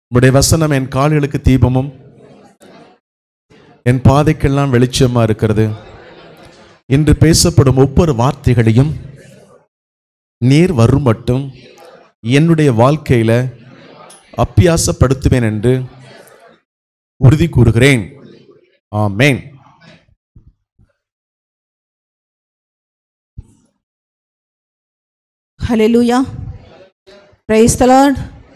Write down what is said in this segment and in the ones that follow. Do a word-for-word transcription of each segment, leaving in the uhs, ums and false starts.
உம்முடைய வசனம் என் கால்களுக்கு தீபமும் என் பாதைக்கெல்லாம் வெளிச்சமா இருக்கிறது. இன்று பேசப்படும் ஒவ்வொரு வார்த்தைகளையும் நீர் வரும் மட்டும் என்னுடைய வாழ்க்கையில அப்பியாசப்படுத்துவேன் என்று உறுதி கூறுகிறேன். ஆமென். Hallelujah. Praise the Lord.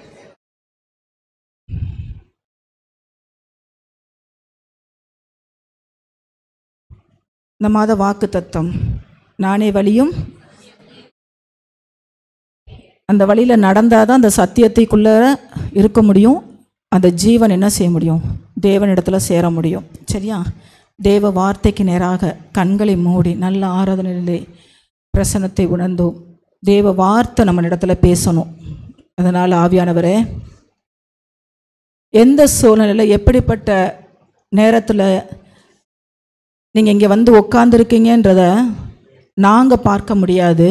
இந்த மாத வாக்கு தத்தம், நானே வழியும், அந்த வழியில் நடந்தால் தான் அந்த சத்தியத்தைக்குள்ளே இருக்க முடியும். அந்த ஜீவன் என்ன செய்ய முடியும்? தேவனிடத்தில் சேர முடியும். சரியா? தேவ வார்த்தைக்கு நேராக கண்களை மூடி நல்ல ஆராதனையிலே பிரசன்னத்தை உணர்ந்தோம். தேவ வார்த்தை நம்ம இடத்துல பேசணும். அதனால் ஆவியானவரே, எந்த சூழ்நிலையில் எப்படிப்பட்ட நேரத்தில் நீங்கள் இங்கே வந்து உட்காந்துருக்கீங்கன்றத நாங்கள் பார்க்க முடியாது,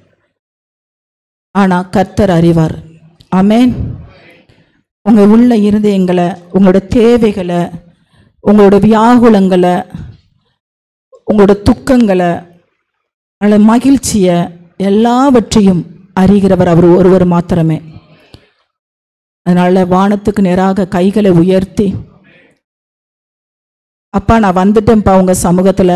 ஆனால் கர்த்தர் அறிவார். ஆமென். உங்கள் உள்ள இருந்து எங்களை, உங்களோட தேவைகளை, உங்களோட வியாகுலங்களை, உங்களோட துக்கங்களை, அல்ல மகிழ்ச்சியை, எல்லாவற்றையும் அறிகிறவர் அவர் ஒருவர் மாத்திரமே. அதனால் வானத்துக்கு நேராக கைகளை உயர்த்தி, அப்பா நான் வந்துட்டேன்ப்பா உங்கள் சமூகத்தில்,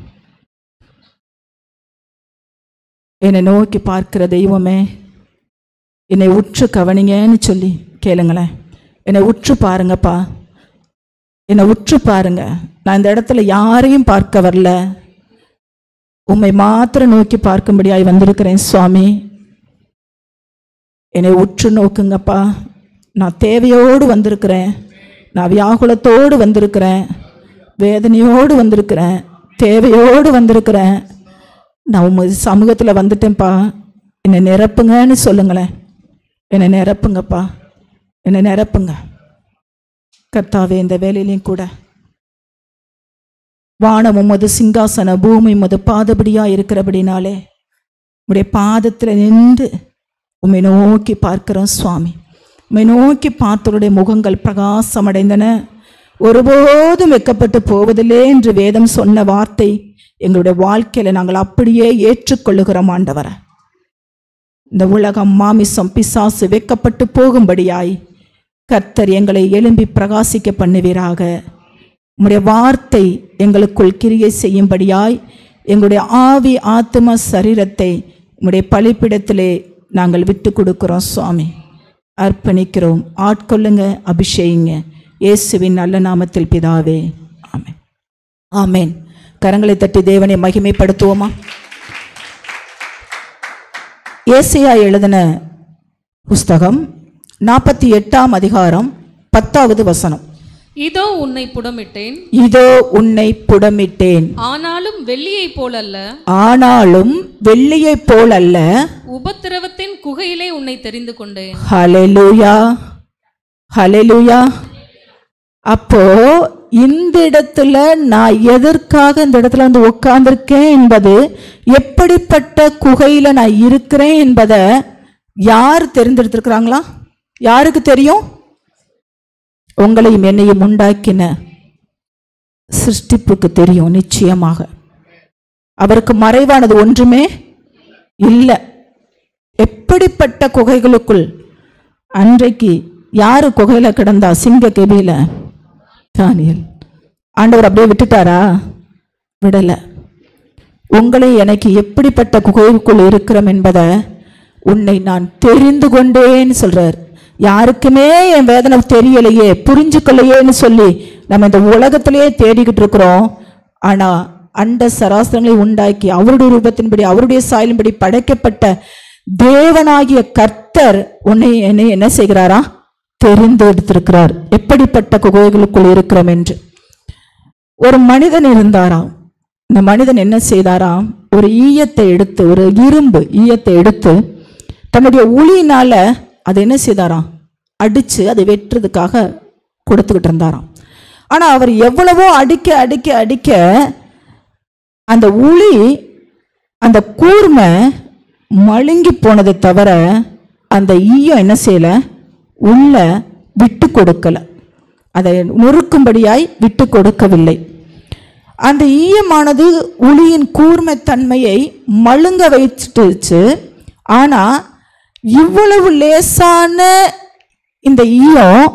என்னை நோக்கி பார்க்கிற தெய்வமே என்னை உற்று கவனிங்கன்னு சொல்லி கேளுங்களேன். என்னை உற்று பாருங்கப்பா, என்னை உற்று பாருங்க. நான் இந்த இடத்துல யாரையும் பார்க்க வரல, உம்மை மாத்திரம் நோக்கி பார்க்கும்படியாய் வந்திருக்கிறேன் சுவாமி. என்னை உற்று நோக்குங்கப்பா. நான் தேவையோடு வந்திருக்கிறேன், நான் வியாகுலத்தோடு வந்திருக்கிறேன், வேதனையோடு வந்திருக்கிறேன், தேவையோடு வந்திருக்கிறேன். நான் உங்க சமூகத்தில் வந்துட்டேன்ப்பா, என்னை நிரப்புங்கன்னு சொல்லுங்களேன். என்னை நிரப்புங்கப்பா, என்னை நிரப்புங்க கர்த்தாவே. இந்த வேலையிலையும் கூட வானம் உமது சிங்காசன, பூமி உமது பாதபடியாக இருக்கிறபடினாலே உம்முடைய பாதத்தில் நின்று உம்மை நோக்கி பார்க்கிறோம் சுவாமி. உம்மை நோக்கி பார்த்தவருடைய முகங்கள் பிரகாசம் அடைந்தன, ஒருபோதும் வெட்கப்பட்டு போவதில்லை என்று வேதம் சொன்ன வார்த்தை எங்களுடைய வாழ்க்கையில் நாங்கள் அப்படியே ஏற்றுக்கொள்ளுகிறோம் ஆண்டவரை. இந்த உலகம், மாமிசம், பிசாசு வெட்கப்பட்டு போகும்படியாய் கர்த்தர் எங்களை எழும்பி பிரகாசிக்க பண்ணுவீராக. உம்முடைய வார்த்தை எங்களுக்குள் கிரியை செய்யும்படியாய் எங்களுடைய ஆவி, ஆத்ம, சரீரத்தை உம்முடைய பலிப்பிடத்திலே நாங்கள் விட்டு கொடுக்கிறோம் சுவாமி. அர்ப்பணிக்கிறோம். ஆட்கொள்ளுங்க, அபிஷேகிங்க. இயேசுவின் நல்ல நாமத்தில் பிதாவே, ஆமென். ஆமென். கரங்களை தட்டி தேவனை மகிமைப்படுத்துவோமா? ஏசாயா எழுதின புஸ்தகம் நாற்பத்தி எட்டாம் அதிகாரம் பத்தாவது வசனம். இதோ உன்னை புடமிட்டேன், இதோ உன்னை புடமிட்டேன், ஆனாலும் வெள்ளியை போலல்ல, ஆனாலும் வெள்ளியை போலல்ல, உபத்திரவத்தின் குகையிலே உன்னை தெரிந்து கொண்டேன். ஹல்லேலூயா, ஹல்லேலூயா. அப்போ இந்த இடத்துல நான் எதற்காக இந்த இடத்துல வந்து உட்கார்ந்திருக்கேன் என்பது, எப்படிப்பட்ட குகையில நான் இருக்கிறேன் என்பதை யார் தெரிந்தெடுத்திருக்கிறாங்களா? யாருக்கு தெரியும்? உங்களையும் என்னையும் உண்டாக்கின சிருஷ்டிப்புக்கு தெரியும். நிச்சயமாக அவருக்கு மறைவானது ஒன்றுமே இல்லை. எப்படிப்பட்ட குகைகளுக்குள் அன்றைக்கு யாரு குகையில கிடந்தா? சிங்க கெபியில தானியேல். ஆண்டவர் அப்படியே விட்டுட்டாரா? விடல. உங்களை எனக்கு எப்படிப்பட்ட குகைக்குள் இருக்கிறோம் என்பதை உன்னை நான் தெரிந்து கொண்டேன்னு சொல்றார். யாருக்குமே என் வேதனை தெரியலையே, புரிஞ்சுக்கலையேன்னு சொல்லி நம்ம இந்த உலகத்திலேயே தேடிக்கிட்டு இருக்கிறோம். ஆனா அண்ட சராசரங்களை உண்டாக்கி அவருடைய ரூபத்தின்படி, அவருடைய சாயலின்படி படைக்கப்பட்ட தேவனாகிய கர்த்தர் உன்னை என்னை என்ன செய்கிறாரா? தெரிந்து எடுத்திருக்கிறார். எப்படிப்பட்ட குகைகளுக்குள் இருக்கிறோம் என்று. ஒரு மனிதன் இருந்தாராம். இந்த மனிதன் என்ன செய்தாராம்? ஒரு ஈயத்தை எடுத்து, ஒரு இரும்பு ஈயத்தை எடுத்து தன்னுடைய உளியினால அதை என்ன செய்தாராம்? அடிச்சு அதை வெட்டுறதுக்காக கொடுத்துக்கிட்டு இருந்தாராம். ஆனா அவர் எவ்வளவோ அடிக்க அடிக்க அடிக்க அந்த உளி, அந்த கூர்மை மழுங்கி போனதை தவிர அந்த ஈயம் என்ன செய்யல? உள்ள விட்டு கொடுக்கல, அதை நொறுக்கும்படியாய் விட்டு கொடுக்கவில்லை. அந்த ஈயமானது உளியின் கூர்மைத்தன்மையை மழுங்க வைத்துச்சு. ஆனா இவ்வளவு லேசான இந்த ஈயம்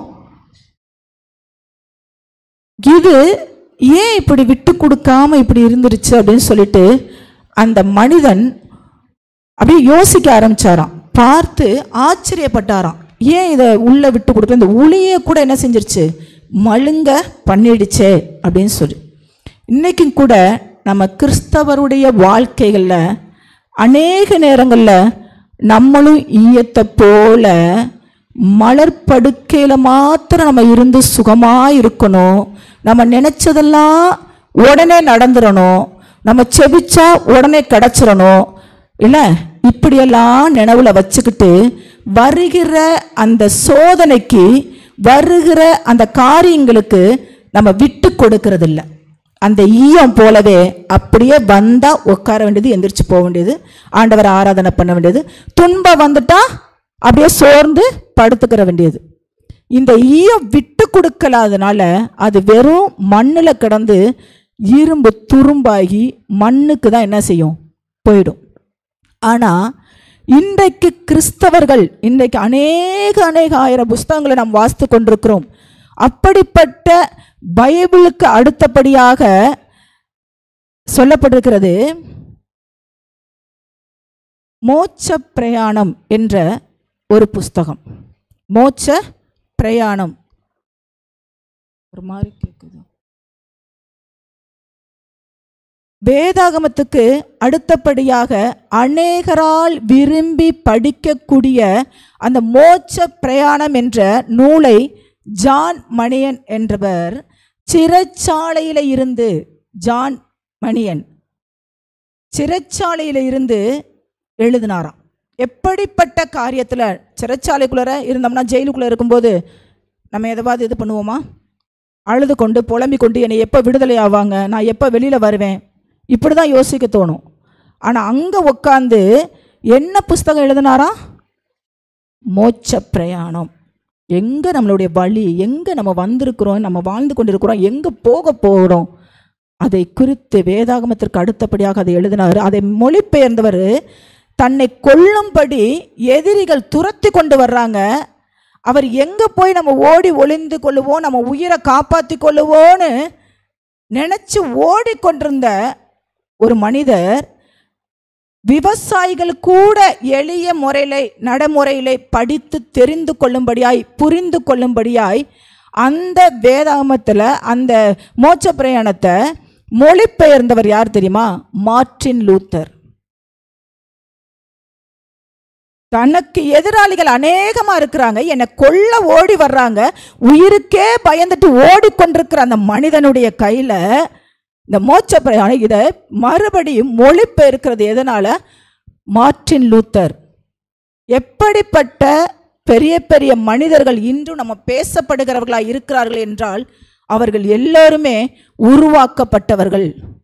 இது ஏன் இப்படி விட்டு கொடுக்காம இப்படி இருந்துருச்சு அப்படின்னு சொல்லிட்டு அந்த மனிதன் அப்படியே யோசிக்க ஆரம்பிச்சாராம். பார்த்து ஆச்சரியப்பட்டாராம், ஏன் இதை உள்ள விட்டு கொடுக்கல, இந்த உளியை கூட என்ன செஞ்சிருச்சு, மழுங்க பண்ணிடுச்சே அப்படின்னு சொல்லி. இன்னைக்கும் கூட நம்ம கிறிஸ்தவருடைய வாழ்க்கைகளில் அநேக நேரங்களில் நம்மளும் ஈயத்தை போல மலர்படுக்கையில் மாத்திரம் நம்ம இருந்து சுகமாக இருக்கணும், நம்ம நினச்சதெல்லாம் உடனே நடந்துடணும், நம்ம செபிச்சா உடனே கிடச்சிடணும், இல்லை இப்படியெல்லாம் நினைவில் வச்சுக்கிட்டு வருகிற அந்த சோதனைக்கு வருகிற அந்த காரியங்களுக்கு நம்ம விட்டு கொடுக்கறது இல்லை. அந்த ஈயம் போலவே அப்படியே வந்தால் உட்கார வேண்டியது, எந்திரிச்சு போக வேண்டியது, ஆண்டவரை ஆராதனை பண்ண வேண்டியது, துன்பம் வந்துட்டா அப்படியே சோர்ந்து படுத்துக்கிற வேண்டியது. இந்த ஈயம் விட்டு கொடுக்கலாதனால அது வெறும் மண்ணில் கிடந்து இரும்பு துரும்பாகி மண்ணுக்கு தான் என்ன செய்யும், போயிடும். ஆனால் இன்றைக்கு கிறிஸ்தவர்கள் இன்றைக்கு அநேக அநேக ஆயிரம் புஸ்தகங்களை நாம் வாசித்து கொண்டிருக்கிறோம். அப்படிப்பட்ட பைபிளுக்கு அடுத்தபடியாக சொல்லப்பட்டிருக்கிறது மோட்ச பிரயாணம் என்ற ஒரு புஸ்தகம். மோட்ச பிரயாணம் ஒரு மாதிரி கேட்குது. வேதாகமத்துக்கு அடுத்தபடியாக அநேகரால் விரும்பி படிக்கக்கூடிய அந்த மோட்ச பிரயாணம் என்ற நூலை ஜான் மணியன் என்றவர் சிறைச்சாலையில் இருந்து ஜான் மணியன் சிறைச்சாலையில் இருந்து எழுதினாராம். எப்படிப்பட்ட காரியத்தில் சிறைச்சாலைக்குள்ளே இருந்தோம்னா, ஜெயிலுக்குள்ளே இருக்கும்போது நம்ம எதாவது இது பண்ணுவோமா, அழுது கொண்டு புலம்பிக் கொண்டு என்னை எப்போ விடுதலை ஆவாங்க, நான் எப்போ வெளியில் வருவேன், இப்படி தான் யோசிக்க தோணும். ஆனால் அங்கே உட்காந்து என்ன புஸ்தகம் எழுதினாரா, மோட்ச பிரயாணம். எங்கே நம்மளுடைய வழி, எங்கே நம்ம வந்திருக்கிறோம், நம்ம வாழ்ந்து கொண்டிருக்கிறோம், எங்கே போக போகிறோம், அதை குறித்து வேதாகமத்திற்கு அடுத்தபடியாக அதை எழுதினார். அதை மொழிபெயர்ந்தவர் தன்னை கொல்லும்படி எதிரிகள் துரத்தி கொண்டு வர்றாங்க, அவர் எங்கே போய் நம்ம ஓடி ஒளிந்து கொள்ளுவோம், நம்ம உயிரை காப்பாற்றி கொள்ளுவோன்னு நினச்சி ஓடிக்கொண்டிருந்த ஒரு மனிதர் விவசாயிகள் கூட எளிய முறையிலே நடைமுறையிலே படித்து தெரிந்து கொள்ளும்படியாய் புரிந்து கொள்ளும்படியாய் அந்த வேதாகமத்தில் அந்த மோட்ச பிரயாணத்தை மொழிபெயர்ந்தவர் யார் தெரியுமா, மார்ட்டின் லூத்தர். தனக்கு எதிராளிகள் அநேகமாக இருக்கிறாங்க, என்னை கொல்ல ஓடி வர்றாங்க, உயிருக்கே பயந்துட்டு ஓடிக்கொண்டிருக்கிற அந்த மனிதனுடைய கையில் இந்த மோட்ச பிரயாணம் இதை மறுபடியும் மொழிபெயர்க்கிறது எதனால, மார்ட்டின் லூத்தர். எப்படிப்பட்ட பெரிய பெரிய மனிதர்கள் இன்றும் நம்ம பேசப்படுகிறவர்களாக இருக்கிறார்கள் என்றால் அவர்கள் எல்லோருமே உருவாக்கப்பட்டவர்கள்.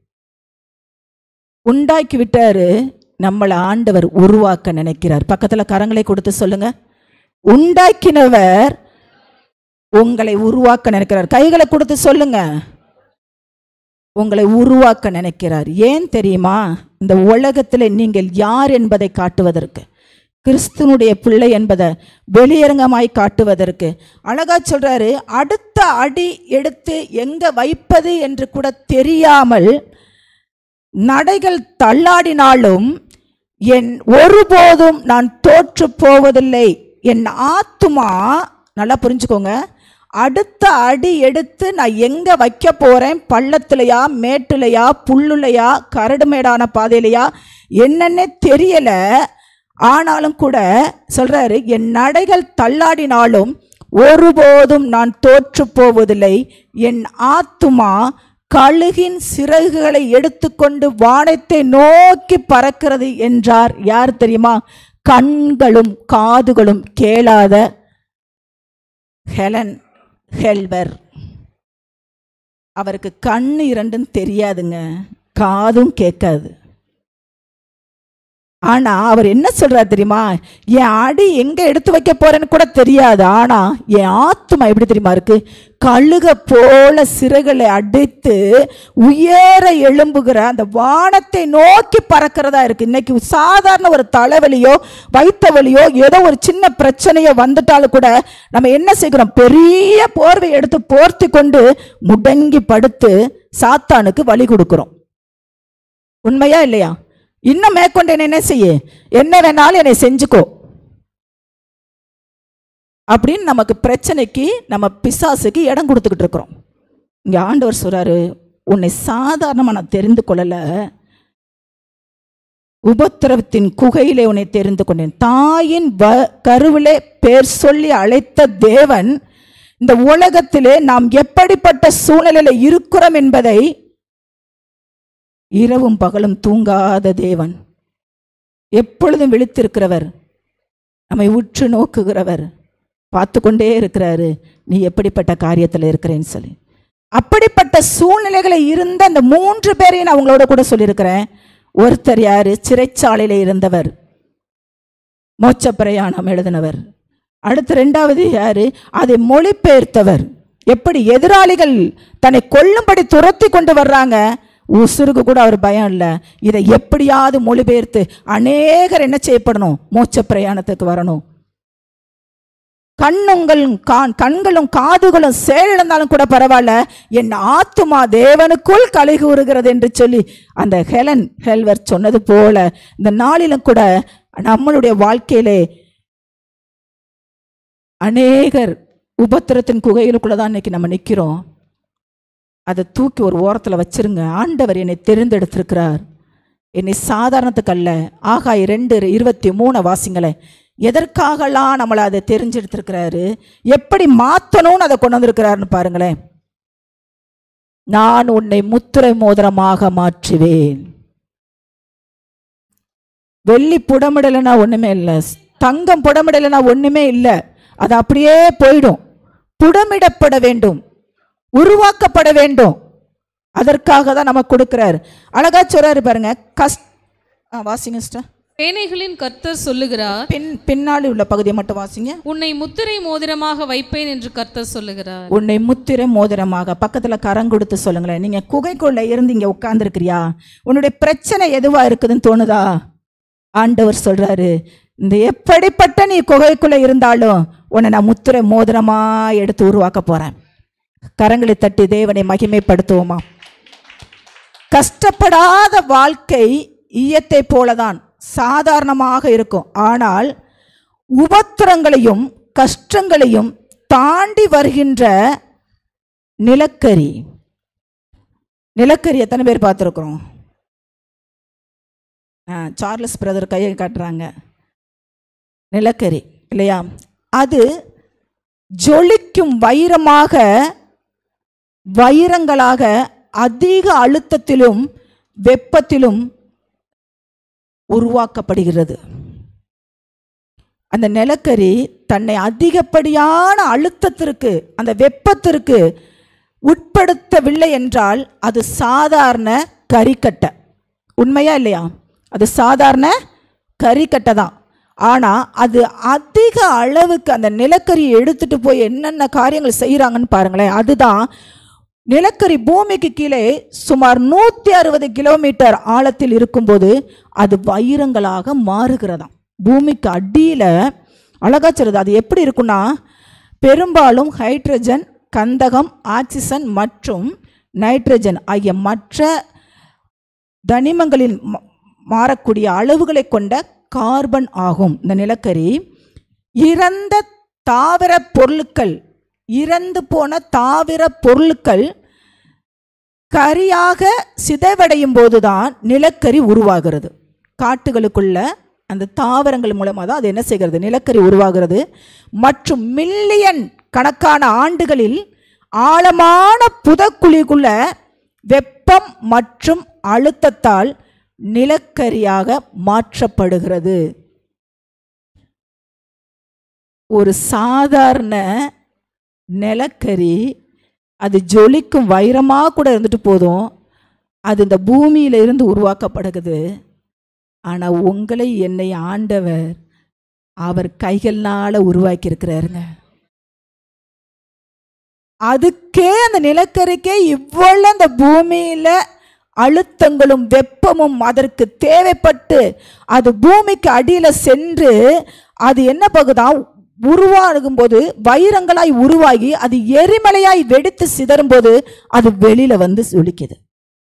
உண்டாக்கி விட்டாரு, நம்மளை ஆண்டவர் உருவாக்க நினைக்கிறார். பக்கத்தில் கரங்களை கொடுத்து சொல்லுங்க, உண்டாக்கினவர் உங்களை உருவாக்க நினைக்கிறார். கைகளை கொடுத்து சொல்லுங்க, உங்களை உருவாக்க நினைக்கிறார். ஏன் தெரியுமா, இந்த உலகத்தில் நீங்கள் யார் என்பதை காட்டுவதற்கு, கிறிஸ்துவனுடைய பிள்ளை என்பதை வெளியரங்கமாய் காட்டுவதற்கு. அழகா சொல்றாரு, அடுத்த அடி எடுத்து எங்க வைப்பது என்று கூட தெரியாமல் நடைகள் தள்ளாடினாலும் என் ஒருபோதும் நான் தோற்று போவதில்லை. என் ஆத்துமா, நல்லா புரிஞ்சுக்கோங்க, அடுத்த அடி எடுத்து நான் எங்கே வைக்க போகிறேன், பள்ளத்துலையா மேட்டுலையா புல்லுலையா கரடுமேடான பாதையிலையா என்னன்னே தெரியலை. ஆனாலும் கூட சொல்கிறாரு, என் நடைகள் தள்ளாடினாலும் ஒருபோதும் நான் தோற்று போவதில்லை. என் ஆத்துமா கழுகின் சிறகுகளை எடுத்துக்கொண்டு வானத்தை நோக்கி பறக்கிறது என்றார். யார் தெரியுமா, கண்களும் காதுகளும் கேளாத ஹெலன் ஹெல்வர். அவருக்கு கண்ணு இரண்டும் தெரியாதுங்க, காதும் கேட்காது. ஆனா அவர் என்ன சொல்றாரு தெரியுமா? என் அடி எங்க எடுத்து வைக்க போறேன்னு கூட தெரியாது, ஆனா என் ஆத்துமா எப்படி தெரியுமா இருக்கு? கழுக போல சிறகுகளை அடித்து உயர எழும்புகிற அந்த வானத்தை நோக்கி பறக்கிறதா இருக்கு. இன்னைக்கு சாதாரண ஒரு தலைவலியோ வைத்த வலியோ ஏதோ ஒரு சின்ன பிரச்சனையோ வந்துட்டாலும் கூட நம்ம என்ன செய்கிறோம்? பெரிய போர்வை எடுத்து போர்த்தி கொண்டு முடங்கி படுத்து சாத்தானுக்கு வழி கொடுக்கிறோம். உண்மையா இல்லையா? இன்னும் மேற்கொண்டு என்ன செய்ய, என்ன வேணாலும் என்னை செஞ்சுக்கோ அப்படின்னு நமக்கு பிரச்சனைக்கு நம்ம பிசாசுக்கு இடம் கொடுத்துக்கிட்டு இருக்கிறோம். இங்க ஆண்டவர் சொல்றாரு, உன்னை சாதாரணமா நான் தெரிந்து கொள்ளல, உபத்திரவத்தின் குகையிலே உன்னை தெரிந்து கொண்டேன். தாயின் கருவிலே பேர் சொல்லி அழைத்த தேவன் இந்த உலகத்திலே நாம் எப்படிப்பட்ட சூழ்நிலையில இருக்கிறோம் என்பதை இரவும் பகலும் தூங்காத தேவன், எப்பொழுதும் விழித்திருக்கிறவர், நம்மை உற்று நோக்குகிறவர், பார்த்து கொண்டே இருக்கிறாரு நீ எப்படிப்பட்ட காரியத்தில் இருக்கிறேன்னு சொல்லி. அப்படிப்பட்ட சூழ்நிலைகளை இருந்த அந்த மூன்று பேரையும் நான் உங்களோட கூட சொல்லியிருக்கிறேன். ஒருத்தர் யாரு? சிறைச்சாலையில இருந்தவர், மோட்ச பிரயாணம் எழுதினவர். அடுத்து ரெண்டாவது யாரு? அதை மொழிபெயர்த்தவர். எப்படி எதிராளிகள் தன்னை கொல்லும்படி துரத்தி கொண்டு வர்றாங்க, உசுருக்கு கூட அவர் பயம் இல்லை, இதை எப்படியாவது மொழிபெயர்த்து அநேகர் என்ன செய்யப்படணும்? மோட்ச பிரயாணத்துக்கு வரணும். கண்ணுங்களும் கண்களும் காதுகளும் செயலிழந்தாலும் கூட பரவாயில்ல, என் ஆத்துமா தேவனுக்குள் களி கூறுகிறது என்று சொல்லி அந்த ஹெலன் ஹெல்வர் சொன்னது போல இந்த நாளிலும் கூட நம்மளுடைய வாழ்க்கையிலே அநேகர் உபத்திரத்தின் குகையிலுக்குள்ளதான் இன்னைக்கு நம்ம நிற்கிறோம். அதை தூக்கி ஒரு ஓரத்தில் வச்சிருங்க. ஆண்டவர் என்னை தெரிந்தெடுத்திருக்கிறார், என்னை சாதாரணத்துக்கு அல்ல. ஆகாய் ரெண்டு இருபத்தி மூணு வாசிங்களே, எதற்காகலாம் நம்மளை அதை தெரிஞ்செடுத்திருக்கிறாரு, எப்படி மாற்றணும்னு அதை கொண்டு வந்திருக்கிறாருன்னு பாருங்களேன். நான் உன்னை முத்திரை மோதிரமாக மாற்றுவேன். வெள்ளி புடமிடலைன்னா ஒண்ணுமே இல்லை, தங்கம் புடமிடலைன்னா ஒண்ணுமே இல்லை, அது அப்படியே போயிடும். புடமிடப்பட வேண்டும், உருவாக்கப்பட வேண்டும். அதற்காக தான் நமக்கு கொடுக்கிறார். அழகா சொல்றாரு பாருங்க. கஷ்ட வாசிங்க சிஸ்டர். சேனைகளின் கர்த்தர் சொல்லுகிறார், பின் பின்னாடி உள்ள பகுதியை மட்டும் வாசிங்க. உன்னை முத்திரை மோதிரமாக வைப்பேன் என்று கர்த்தர் சொல்லுகிறார். உன்னை முத்திரை மோதிரமாக, பக்கத்துல கரம் கொடுத்து சொல்லுங்களேன். நீங்க குகைக்குள்ள இருந்து இங்க உட்கார்ந்து இருக்கிறியா? உன்னுடைய பிரச்சனை எதுவா இருக்குதுன்னு தோணுதா? ஆண்டவர் சொல்றாரு, இந்த எப்படிப்பட்ட நீ குகைக்குள்ள இருந்தாலும் உன்னை நான் முத்திரை மோதிரமா எடுத்து உருவாக்க போறேன். கரங்களை தட்டி தேவனை மகிமைப்படுத்துவோமா? கஷ்டப்படாத வாழ்க்கை ஈயத்தை போலதான் சாதாரணமாக இருக்கும். ஆனால் உபத்திரங்களையும் கஷ்டங்களையும் தாண்டி வருகின்ற நிலக்கரி, நிலக்கரி எத்தனை பேர் பார்த்துருக்குறோம்? சார்லஸ் பிரதர் கையை காட்டுறாங்க. நிலக்கரி இல்லையா? அது ஜொலிக்கும் வைரமாக, வைரங்களாக அதிக அழுத்தத்திலும் வெப்பத்திலும் உருவாக்கப்படுகிறது. அந்த நிலக்கரி தன்னை அதிகப்படியான அழுத்தத்திற்கு, அந்த வெப்பத்திற்கு உட்படுத்தவில்லை என்றால் அது சாதாரண கரிக்கட்டை. உண்மையா இல்லையா? அது சாதாரண கரிக்கட்டை தான். ஆனால் அது அதிக அளவுக்கு அந்த நிலக்கரியை எடுத்துட்டு போய் என்னென்ன காரியங்கள் செய்கிறாங்கன்னு பாருங்களேன். அதுதான் நிலக்கரி பூமிக்கு கீழே சுமார் நூற்றி அறுபது கிலோமீட்டர் ஆழத்தில் இருக்கும்போது அது வைரங்களாக மாறுகிறதாம். பூமிக்கு அடியில் அழகா சொல்றது. அது எப்படி இருக்குன்னா, பெரும்பாலும் ஹைட்ரஜன், கந்தகம், ஆக்சிஜன் மற்றும் நைட்ரஜன் ஆகிய மற்ற தனிமங்களில் மாறக்கூடிய அளவுகளை கொண்ட கார்பன் ஆகும். இந்த நிலக்கரி இறந்த தாவர பொருட்கள், இறந்து போன தாவர பொருட்கள் கரியாக சிதைவடையும் போதுதான் நிலக்கரி உருவாகிறது. காட்டுகளுக்குள்ள அந்த தாவரங்கள் மூலமாக தான் அது என்ன செய்கிறது? நிலக்கரி உருவாகிறது. மற்றும் மில்லியன் கணக்கான ஆண்டுகளில் ஆழமான புதக்குழிக்குள்ள வெப்பம் மற்றும் அழுத்தத்தால் நிலக்கரியாக மாற்றப்படுகிறது. ஒரு சாதாரண நிலக்கரி அது ஜொலிக்கும் வைரமாக கூட இருந்துட்டு போதும், அது இந்த பூமியில இருந்து உருவாக்கப்படுகிறது. ஆனா உங்களை என்னை ஆண்டவர் அவர் கைகள்னால உருவாக்கி இருக்கிறாருங்க. அதுக்கே அந்த நிலக்கரிக்கே இவ்வளவு அந்த பூமியில அழுத்தங்களும் வெப்பமும் அதற்கு தேவைப்பட்டு அது பூமிக்கு அடியில சென்று அது என்ன பகுதா உருவாகும் போது வைரங்களாய் உருவாகி அது எரிமலையாய் வெடித்து சிதறும் போது அது வெளியில வந்து ஒலிக்குது.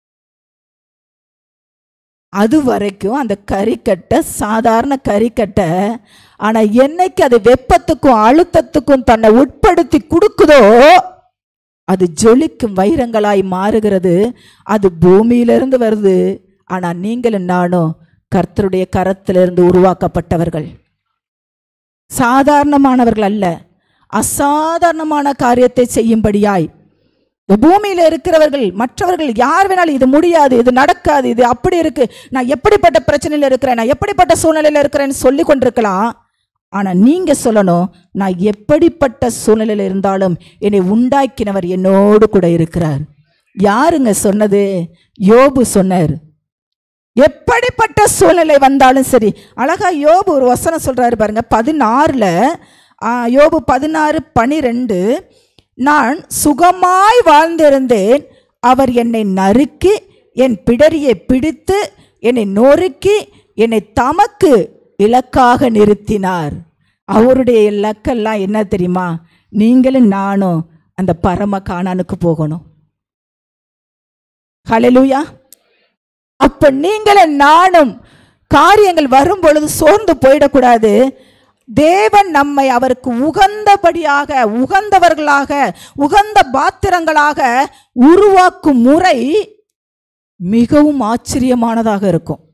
அது வரைக்கும் அந்த கரிக்கட்டை சாதாரண கரிக்கட்டை, ஆனா என்னைக்கு அது வெப்பத்துக்கும் அழுத்தத்துக்கும் தன்னை உட்படுத்தி கொடுக்குதோ அது ஜொலிக்கும் வைரங்களாய் மாறுகிறது. அது பூமியிலிருந்து வருது. ஆனா நீங்களும் நானும் கர்த்தருடைய கரத்திலிருந்து உருவாக்கப்பட்டவர்கள், சாதாரணமானவர்கள் அல்ல. அசாதாரணமான காரியத்தை செய்யும்படியாய் பூமியில இருக்கிறவர்கள் மற்றவர்கள் யார் வேணாலும் இது முடியாது, இது நடக்காது, இது அப்படி இருக்கு, நான் எப்படிப்பட்ட பிரச்சனையில இருக்கிறேன், நான் எப்படிப்பட்ட சூழ்நிலையில இருக்கிறேன்னு சொல்லி கொண்டிருக்கலாம். ஆனா நீங்க சொல்லணும், நான் எப்படிப்பட்ட சூழ்நிலையில இருந்தாலும் என்னை உண்டாக்கினவர் என்னோடு கூட இருக்கிறார். யாருங்க சொன்னது? யோபு சொன்னார். எப்படிப்பட்ட சூழ்நிலை வந்தாலும் சரி. அழகா யோபு ஒரு வசனம் சொல்றாரு பாருங்க, பதினாறுல யோபு பதினாறு பனிரெண்டு, நான் சுகமாய் வாழ்ந்திருந்தேன், அவர் என்னை நறுக்கி என் பிடரியை பிடித்து என்னை நொறுக்கி என்னை தமக்கு இலக்காக நிறுத்தினார். அவருடைய இலக்கெல்லாம் என்ன தெரியுமா? நீங்களும் நானும் அந்த பரம கானானுக்கு போகணும். ஹல்லேலூயா. அப்ப நீங்களும் நானும் காரியங்கள் வரும் பொழுது சோர்ந்து போயிடக்கூடாது. தேவன் நம்மை அவருக்கு உகந்தபடியாக, உகந்தவர்களாக, உகந்த பாத்திரங்களாக உருவாக்கும் முறை மிகவும் ஆச்சரியமானதாக இருக்கும்.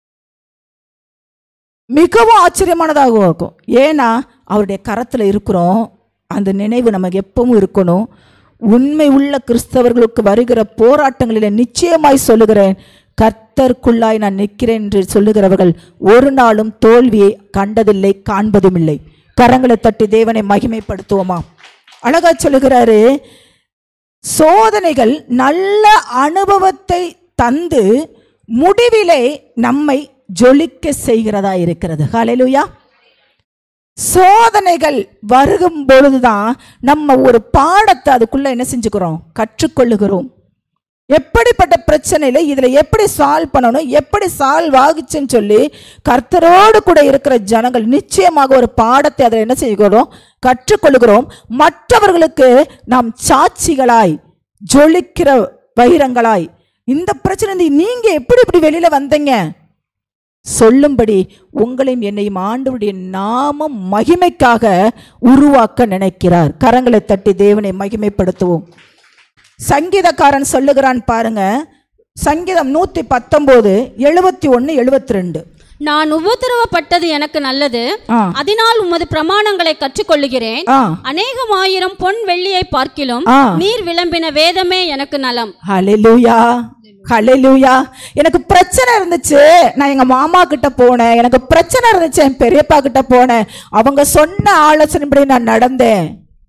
மிகவும் ஆச்சரியமானதாக இருக்கும். ஏன்னா அவருடைய கரத்தில் இருக்கிறோம். அந்த நினைவு நமக்கு எப்பவும் இருக்கணும். உண்மை உள்ள கிறிஸ்தவர்களுக்கு வருகிற போராட்டங்களில் நிச்சயமாய் சொல்லுகிறேன், கர்த்தருக்குள்ளாய் நான் நிற்கிறேன் என்று சொல்லுகிறவர்கள் ஒரு நாளும் தோல்வியை கண்டதில்லை, காண்பதும் இல்லை. கரங்களை தட்டி தேவனை மகிமைப்படுத்துவோமா? அழகா சொல்லுகிறாரு, சோதனைகள் நல்ல அனுபவத்தை தந்து முடிவிலே நம்மை ஜொலிக்க செய்கிறதா இருக்கிறது. ஹல்லேலூயா. சோதனைகள் வருகும் பொழுதுதான் நம்ம ஒரு பாடத்தை அதுக்குள்ள என்ன செஞ்சுக்கிறோம்? கற்றுக்கொள்ளுகிறோம். எப்படிப்பட்ட பிரச்சனையில இதுல எப்படி சால்வ் பண்ணணும், எப்படி சால்வ் ஆகுச்சுன்னு சொல்லி கர்த்தரோடு கூட இருக்கிற ஜனங்கள் நிச்சயமாக ஒரு பாடத்தை அதில் என்ன செய்கிறோம்? கற்றுக்கொள்ளுகிறோம். மற்றவர்களுக்கு நாம் சாட்சிகளாய், ஜொலிக்கிற வைரங்களாய், இந்த பிரச்சனை நீங்க எப்படி இப்படி வெளியில வந்தீங்க சொல்லும்படி உங்களையும் என்னையும் ஆண்டவருடைய நாமம் மகிமைக்காக உருவாக்க நினைக்கிறார். கரங்களை தட்டி தேவனை மகிமைப்படுத்துவோம். சங்கீதக்காரன் சொல்லுகிறான் பாருங்க, சங்கீதம் நூத்தி பத்தொன்பது எழுபத்தி ஒன்னு எழுபத்தி ரெண்டு. நான் உபத்திரவப்பட்டது எனக்கு நல்லது, அதனால் உமது பிரமாணங்களை கற்றுக்கொள்ளுகிறேன். அநேகம் ஆயிரம் பொன் வெள்ளியை பார்க்கிலும் நீர் விளம்பின வேதமே எனக்கு நலம். ஹல்லேலூயா, ஹல்லேலூயா. எனக்கு பிரச்சனை இருந்துச்சு, நான் எங்க மாமா கிட்ட போனேன். எனக்கு பிரச்சனை இருந்துச்சு, என் பெரியப்பா கிட்ட போனேன். அவங்க சொன்ன ஆலோசனைப்படி நான் நடந்தேன்.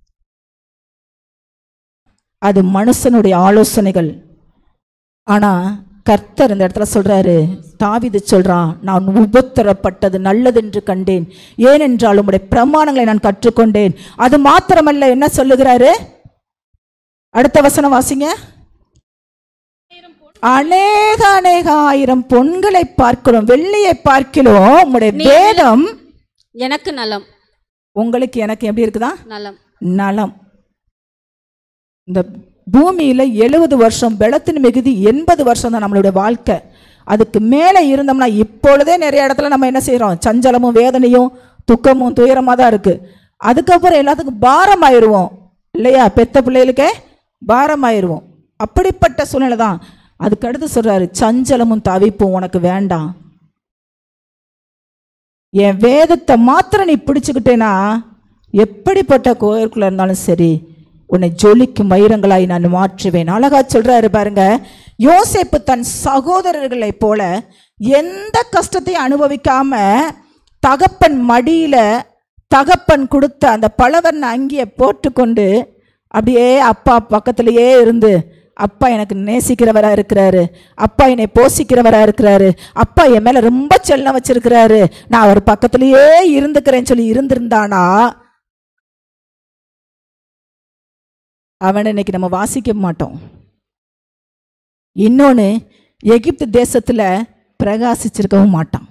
அது மனுஷனுடைய ஆலோசனைகள். ஆனா கர்த்தர் இந்த இடத்துல சொல்றாரு, தாவீது சொல்றான், நான் உபத்திரப்பட்டது நல்லது என்று கண்டேன், ஏனென்றால் உம்முடைய பிரமாணங்களை நான் கற்றுக்கொண்டேன். அது மாத்திரமல்ல, என்ன சொல்லுகிறாரு? அடுத்த வசனம் வாசிங்க. அநேக அநேக ஆயிரம் பொன்களை பார்க்கிறோம், வெள்ளியை பார்க்கிறோம், உம்முடைய வேதம் எனக்கு நலம். உங்களுக்கு எனக்கு எப்படி இருக்குதா? நலம். நலம். இந்த பூமியில எழுபது வருஷம் பெலத்தின் மிகுதி எண்பது வருஷம் தான் நம்மளுடைய வாழ்க்கை. அதுக்கு மேலே இருந்தோம்னா இப்பொழுதே நிறைய இடத்துல நம்ம என்ன செய்யறோம்? சஞ்சலமும் வேதனையும் துக்கமும் துயரமாக தான் இருக்கு. அதுக்கப்புறம் எல்லாத்துக்கும் பாரம் ஆயிடுவோம் இல்லையா? பெத்த பிள்ளைகளுக்கே பாரம் ஆயிடுவோம். அப்படிப்பட்ட சூழ்நிலை தான். அதுக்கடுத்து சொல்றாரு, சஞ்சலமும் தவிப்பும் உனக்கு வேண்டாம், என் வேதத்தை மாத்திரம் நீ பிடிச்சுக்கிட்டேன்னா எப்படிப்பட்ட கோயிலுக்குள்ள இருந்தாலும் சரி உன்னை ஜொலிக்கும் வைரங்களாய் நான் மாற்றுவேன். அழகா சொல்றாரு பாருங்க, யோசேப்பு தன் சகோதரர்களை போல எந்த கஷ்டத்தையும் அனுபவிக்காம தகப்பன் மடியில தகப்பன் கொடுத்த அந்த பலவர்ண அங்கியை போட்டுக்கொண்டு அப்படியே அப்பா பக்கத்திலேயே இருந்து அப்பா எனக்கு நேசிக்கிறவரா இருக்கிறாரு, அப்பா என்னை போஷிக்கிறவரா இருக்கிறாரு, அப்பா என் மேல ரொம்ப செல்லம் வச்சிருக்கிறாரு, நான் அவர் பக்கத்திலேயே இருந்துக்கிறேன்னு சொல்லி இருந்திருந்தானா அவனை இன்னைக்கு நம்ம வாசிக்க மாட்டோம். இன்னொன்னு, எகிப்து தேசத்துல பிரகாசிச்சிருக்கவும் மாட்டான்.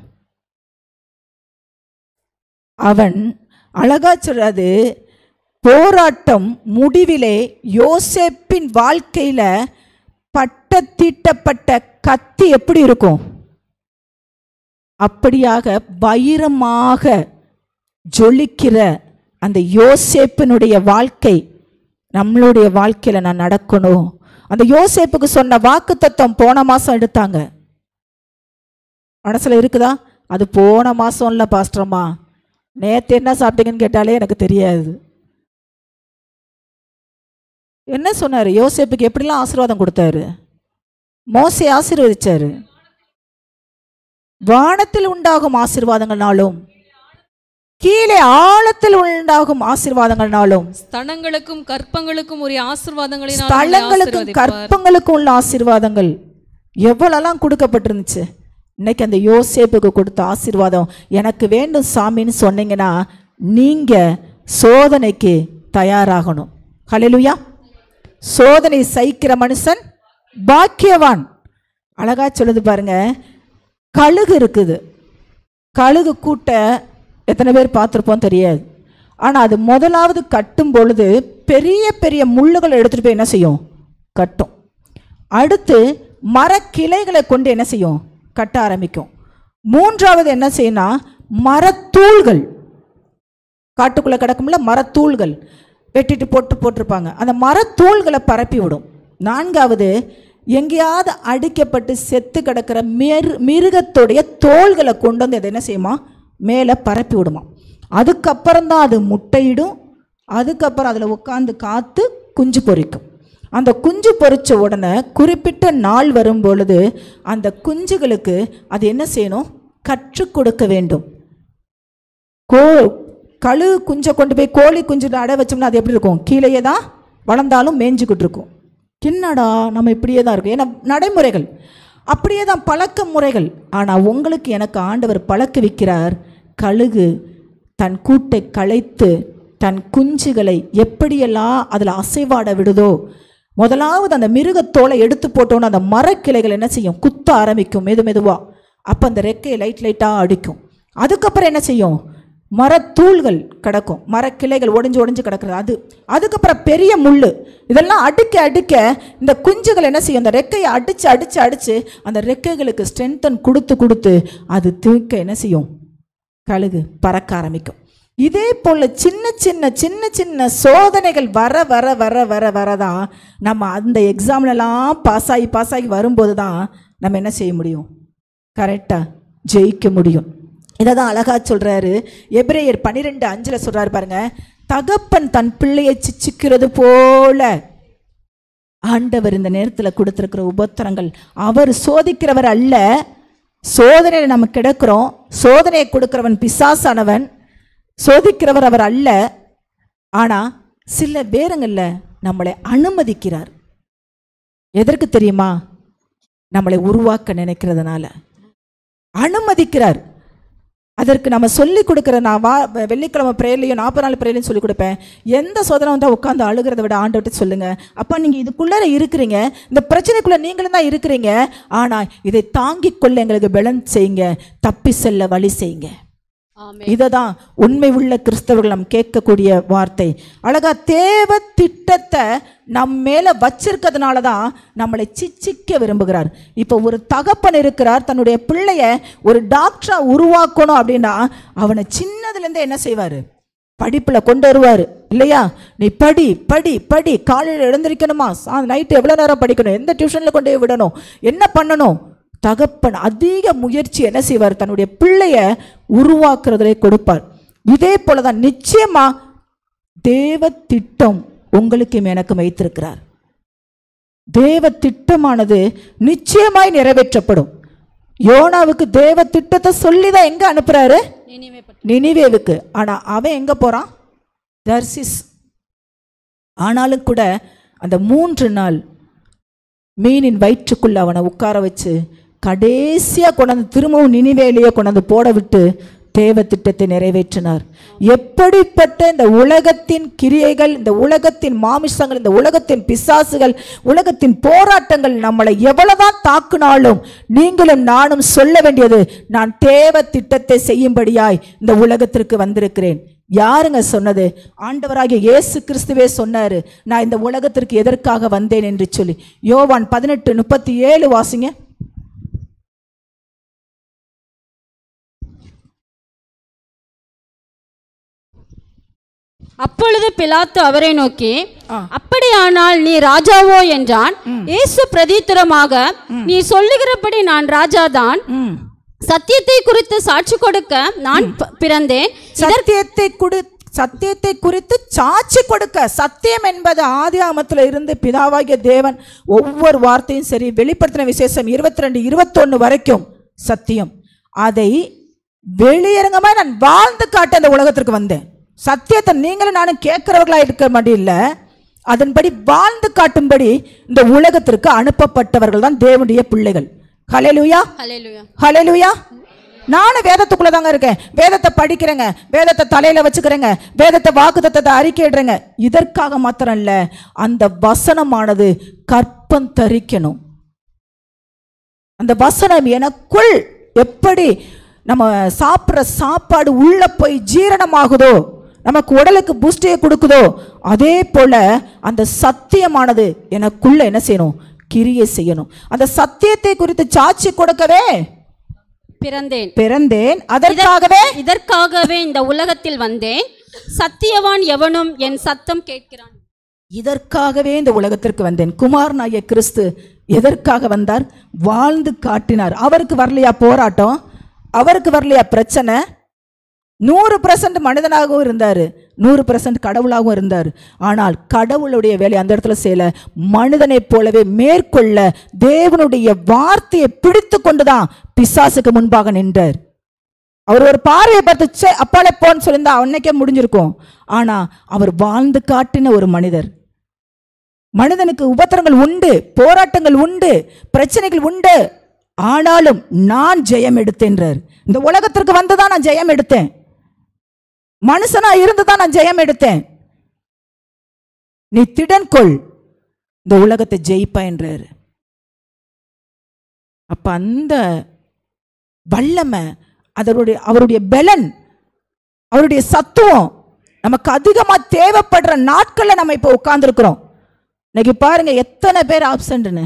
அவன் அழகா சொல்றாது, போராட்டம் முடிவிலே யோசேப்பின் வாழ்க்கையில பட்ட தீட்டப்பட்ட கத்தி எப்படி இருக்கும், அப்படியாக வைரமாக ஜொலிக்கிற அந்த யோசேப்பினுடைய வாழ்க்கை நம்மளுடைய வாழ்க்கையில நான் நடக்கணும். அந்த யோசேப்புக்கு சொன்ன வாக்கு தத்துவம் போன மாசம் எடுத்தாங்க, மனசுல இருக்குதா? அது போன மாசம் இல்ல பாஸ்டர்மா, நேத்து என்ன சாப்பிட்டீங்கன்னு கேட்டாலே எனக்கு தெரியாது. என்ன சொன்னாரு? யோசேப்புக்கு எப்படிலாம் ஆசீர்வாதம் கொடுத்தாரு, மோசே ஆசீர்வதிச்சாரு. வானத்தில் உண்டாகும் ஆசீர்வாதங்கள்னாலும் கீழே ஆழத்தில் உண்டாகும் ஆசீர்வாதங்கள்னாலும் ஸ்தலங்களுக்கும் கற்பங்களுக்கும் உரிய ஆசீர்வாதங்களினால் ஸ்தலங்களுக்கும் கற்பங்களுக்கும் உள்ள ஆசீர்வாதங்கள் எவ்வளவுலாம் கொடுக்கப்பட்டிருந்துச்சு. இன்னைக்கு அந்த யோசேப்புக்கு கொடுத்த ஆசீர்வாதம் எனக்கு வேண்டும் சாமின்னு சொன்னீங்கன்னா நீங்க சோதனைக்கு தயாராகணும். ஹல்லேலூயா. சோதனை சகிக்கிற மனுஷன் பாக்கியவான். அழகா சொல்லுது பாருங்க. கழுகு இருக்குது, கழுகு கூட்ட எத்தனை பேர் பார்த்துருப்போம் தெரியாது. ஆனால் அது முதலாவது கட்டும் பொழுது பெரிய பெரிய முள்ளுகளை எடுத்துகிட்டு போய் என்ன செய்யும், கட்டும். அடுத்து மரக்கிளைகளை கொண்டு என்ன செய்யும், கட்ட ஆரம்பிக்கும். மூன்றாவது என்ன செய்யணும், மரத்தூள்கள், காட்டுக்குள்ளே கிடக்கும்ல மரத்தூள்கள் வெட்டிட்டு போட்டு போட்டிருப்பாங்க, அந்த மரத்தூள்களை பரப்பி விடும். நான்காவது எங்கேயாவது அடிக்கப்பட்டு செத்து கிடக்கிற மிரு மிருகத்துடைய தோள்களை கொண்டு வந்து அதை என்ன செய்யுமா, மேலே பரப்பி விடுமா. அதுக்கப்புறம்தான் அது முட்டையிடும். அதுக்கப்புறம் அதில் உட்காந்து காத்து குஞ்சு பொரிக்கும். அந்த குஞ்சு பொரிச்ச உடனே குறிப்பிட்ட நாள் வரும் பொழுது அந்த குஞ்சுகளுக்கு அது என்ன செய்யணும், கற்றுக் கொடுக்க வேண்டும். கோ கழு குஞ்சை கொண்டு போய் கோழி குஞ்சு அடை வச்சோம்னா அது எப்படி இருக்கும், கீழேயே தான் வளர்ந்தாலும் மேய்ஞ்சிக்கிட்டு இருக்கும். என்னடா நம்ம இப்படியே தான் இருக்கும், ஏன்னா நடைமுறைகள் அப்படியே தான், பழக்க முறைகள். ஆனால் உங்களுக்கு எனக்கு ஆண்டவர் பழக்க வைக்கிறார். கழுகு தன் கூட்டை களைத்து தன் குஞ்சுகளை எப்படியெல்லாம் அதில் அசைவாட விடுதோ, முதலாவது அந்த மிருகத்தோலை எடுத்து போட்டோன்னு அந்த மரக்கிளைகள் என்ன செய்யும், குத்த ஆரம்பிக்கும் மெது மெதுவாக. அப்போ அந்த ரெக்கையை லைட் லைட்டாக அடிக்கும். அதுக்கப்புறம் என்ன செய்யும், மரத்தூள்கள் கிடக்கும், மரக்கிளைகள் ஒடிஞ்சு ஒடிஞ்சு கிடக்கிறது அது. அதுக்கப்புறம் பெரிய முள், இதெல்லாம் அடிக்க அடிக்க இந்த குஞ்சுகள் என்ன செய்யும், அந்த ரெக்கையை அடித்து அடித்து அடித்து அந்த ரெக்கைகளுக்கு ஸ்ட்ரென்தன் கொடுத்து கொடுத்து அது தூக்க என்ன செய்யும், கழுகு பறக்க ஆரம்பிக்கும். இதே போல் சின்ன சின்ன சின்ன சின்ன சோதனைகள் வர வர வர வர வரதான் நம்ம அந்த எக்ஸாம்லலாம் பாஸ் ஆகி பாஸ் ஆகி வரும்போது தான் நம்ம என்ன செய்ய முடியும், கரெக்டாக ஜெயிக்க முடியும். இதை தான் அழகா சொல்கிறாரு. எபிரேயர் பன்னிரெண்டு அஞ்சில் சொல்கிறாரு பாருங்க, தகப்பன் தன் பிள்ளையை சிச்சிக்கிறது போல ஆண்டவர் இந்த நேரத்தில் கொடுத்துருக்கிற உபத்திரங்கள், அவர் சோதிக்கிறவர் அல்ல, சோதனையில் நம்ம கிடக்கிறோம். சோதனையை கொடுக்கிறவன் பிசாசானவன், சோதிக்கிறவர் அவர் அல்ல. ஆனால் சில பேருங்களில் நம்மளை அனுமதிக்கிறார். எதற்கு தெரியுமா, நம்மளை உருவாக்க நினைக்கிறதுனால அனுமதிக்கிறார். அதற்கு நம்ம சொல்லி கொடுக்குற, நான் வா வெள்ளிக்கிழமை பிரேயர்லையும் நாற்பது நாள் பிரேயர்லையும் சொல்லி கொடுப்பேன். எந்த சோதனை வந்தால் உட்காந்து அழுகிறத விட ஆண்டவர்கிட்ட சொல்லுங்கள். அப்போ நீங்கள் இதுக்குள்ளே இருக்கிறீங்க, இந்த பிரச்சனைக்குள்ளே நீங்களும் தான் இருக்கிறீங்க. ஆனால் இதை தாங்கிக் கொள்ள எங்களுக்கு பலன் செய்யுங்க, தப்பி செல்ல வழி செய்யுங்க. இதை தான் உண்மை உள்ள கிறிஸ்தவர்கள் நம்ம கேட்கக்கூடிய வார்த்தை. அழகா தேவ திட்டத்தை நம் மேலே வச்சிருக்கிறதுனால தான் நம்மளை சிச்சிக்க விரும்புகிறார். இப்போ ஒரு தகப்பன் இருக்கிறார், தன்னுடைய பிள்ளைய ஒரு டாக்டரா உருவாக்கணும் அப்படின்னா அவனை சின்னதுலேருந்தே என்ன செய்வார், படிப்பில் கொண்டு வருவார் இல்லையா. நீ படி படி படி, காலையில் எழுந்திருக்கணுமா, நைட்டு எவ்வளோ நேரம் படிக்கணும், எந்த டியூஷனில் கொண்டு போய் விடணும், என்ன பண்ணணும். தகப்பன் அதிக முயற்சி என்ன செய்வார், தன்னுடைய பிள்ளைய உருவாக்குறதுல கொடுப்பார். இதே போலதான் நிச்சயமா தேவ திட்டம் உங்களுக்கும் எனக்கும் வைத்திருக்கிறார். தேவ திட்டமானது நிச்சயமாய் நிறைவேற்றப்படும். யோனாவுக்கு தேவ திட்டத்தை சொல்லிதான் எங்க அனுப்புறாரு, நினிவேவுக்கு. ஆனா அவன் எங்க போறான், தர்சிஸ். ஆனாலும் கூட அந்த மூன்று நாள் மீனின் வயிற்றுக்குள்ள அவனை உட்கார வச்சு கடைசியா கொண்டாந்து திரும்பவும் நினிவேலையே கொண்டாந்து போட விட்டு தேவ திட்டத்தை நிறைவேற்றினார். எப்படிப்பட்ட இந்த உலகத்தின் கிரியைகள், இந்த உலகத்தின் மாமிசங்கள், இந்த உலகத்தின் பிசாசுகள், உலகத்தின் போராட்டங்கள் நம்மளை எவ்வளவுதான் தாக்குனாலும் நீங்களும் நானும் சொல்ல வேண்டியது, நான் தேவ திட்டத்தை செய்யும்படியாய் இந்த உலகத்திற்கு வந்திருக்கிறேன். யாருங்க சொன்னது? ஆண்டவராகிய இயேசு கிறிஸ்துவே சொன்னாரு, நான் இந்த உலகத்திற்கு எதற்காக வந்தேன் என்று சொல்லி. யோவான் பதினெட்டு முப்பத்தி ஏழு வாசிங்க. அப்பொழுது பிலாத்து அவரை நோக்கி, அப்படியானால் நீ ராஜாவோ என்றான். இயேசு பிரதித்திரமாக, நீ சொல்லுகிறபடி நான் ராஜாதான். சத்தியத்தை குறித்து சாட்சி கொடுக்க நான் பிறந்தேன். சத்தியத்தை கொடு சத்தியத்தை குறித்து சாட்சி கொடுக்க. சத்தியம் என்பது ஆதி ஆமத்தில் இருந்து பிதாவாகிய தேவன் ஒவ்வொரு வார்த்தையும் சரி, வெளிப்படுத்தின விசேஷம் இருபத்தி ரெண்டு இருபத்தொன்னு வரைக்கும் சத்தியம். அதை வெளியரங்கமாக நான் வாழ்ந்து காட்ட அந்த உலகத்திற்கு வந்தேன். சத்தியத்தை நீங்களும் நானும் கேட்கிறவர்களா இருக்க மாட்டேன் இல்லை, அதன்படி வாழ்ந்து காட்டும்படி இந்த உலகத்திற்கு அனுப்பப்பட்டவர்கள் தான் தேவனுடைய பிள்ளைகள். ஹல்லேலூயா, ஹல்லேலூயா. நானும் வேதத்துக்குள்ள தாங்க இருக்கேன், வேதத்தை படிக்கிறேங்க, வேதத்தை தலையில வச்சுக்கிறேங்க, வேதத்தை வாக்குத்தத்தத்தை அறிக்கையிடுறேங்க. இதற்காக மாத்திரம் இல்ல, அந்த வசனமானது கற்பம் தரிக்கணும். அந்த வசனம் எனக்குள் எப்படி நம்ம சாப்பிட்ற சாப்பாடு உள்ள போய் ஜீரணமாகுதோ, நமக்கு உடலுக்கு புஷ்டியை கொடுக்குதோ, அதே போல அந்த சத்தியமானது எனக்குள்ள என்ன செய்யணும்? கிரியை செய்யணும். அந்த சத்தியத்தை குறித்து சாட்சி கொடுக்கவே பிறந்தேன் பிறந்தேன் அதற்காகவே இதற்காகவே இந்த உலகத்தில் வந்தேன். சத்தியவான் எவனும் என் சத்தம் கேட்கிறான். இதற்காகவே இந்த உலகத்திற்கு வந்தேன். குமாரனாகிய கிறிஸ்து எதற்காக வந்தார்? வாழ்ந்து காட்டினார். அவருக்கு வரலையா போராட்டம்? அவருக்கு வரலையா பிரச்சனை? நூறு பர்சன்ட் மனிதனாகவும் இருந்தார், நூறு பர்சன்ட் கடவுளாகவும் இருந்தார். ஆனால் கடவுளுடைய வேலை அந்த இடத்துல செய்யல. மனிதனை போலவே மேற்கொள்ள தேவனுடைய வார்த்தையை பிடித்து கொண்டுதான் பிசாசுக்கு முன்பாக நின்றார். அவர் ஒரு பார்வையை பார்த்து அப்பாலே போன்னு சொல்லியிருந்தா அன்னைக்கே முடிஞ்சிருக்கும். ஆனா அவர் வாழ்ந்து காட்டின ஒரு மனிதர். மனிதனுக்கு உபத்திரங்கள் உண்டு, போராட்டங்கள் உண்டு, பிரச்சனைகள் உண்டு. ஆனாலும் நான் ஜெயம் எடுத்தேன்றார். இந்த உலகத்திற்கு வந்துதான் நான் ஜெயம் எடுத்தேன், மனுஷனா இருந்துதான் நான் ஜெயம் எடுத்தேன். நீ திடன் கொள், இந்த உலகத்தை ஜெயிப்பா என்றார். அப்ப அந்த வல்லமை, அதனுடைய அவருடைய பலன், அவருடைய சத்துவம் நமக்கு அதிகமா தேவைப்படுற நாட்கள்ல நம்ம இப்ப உட்கார்ந்து இருக்கிறோம். இன்னைக்கு பாருங்க எத்தனை பேர் ஆப்சண்ட்னு.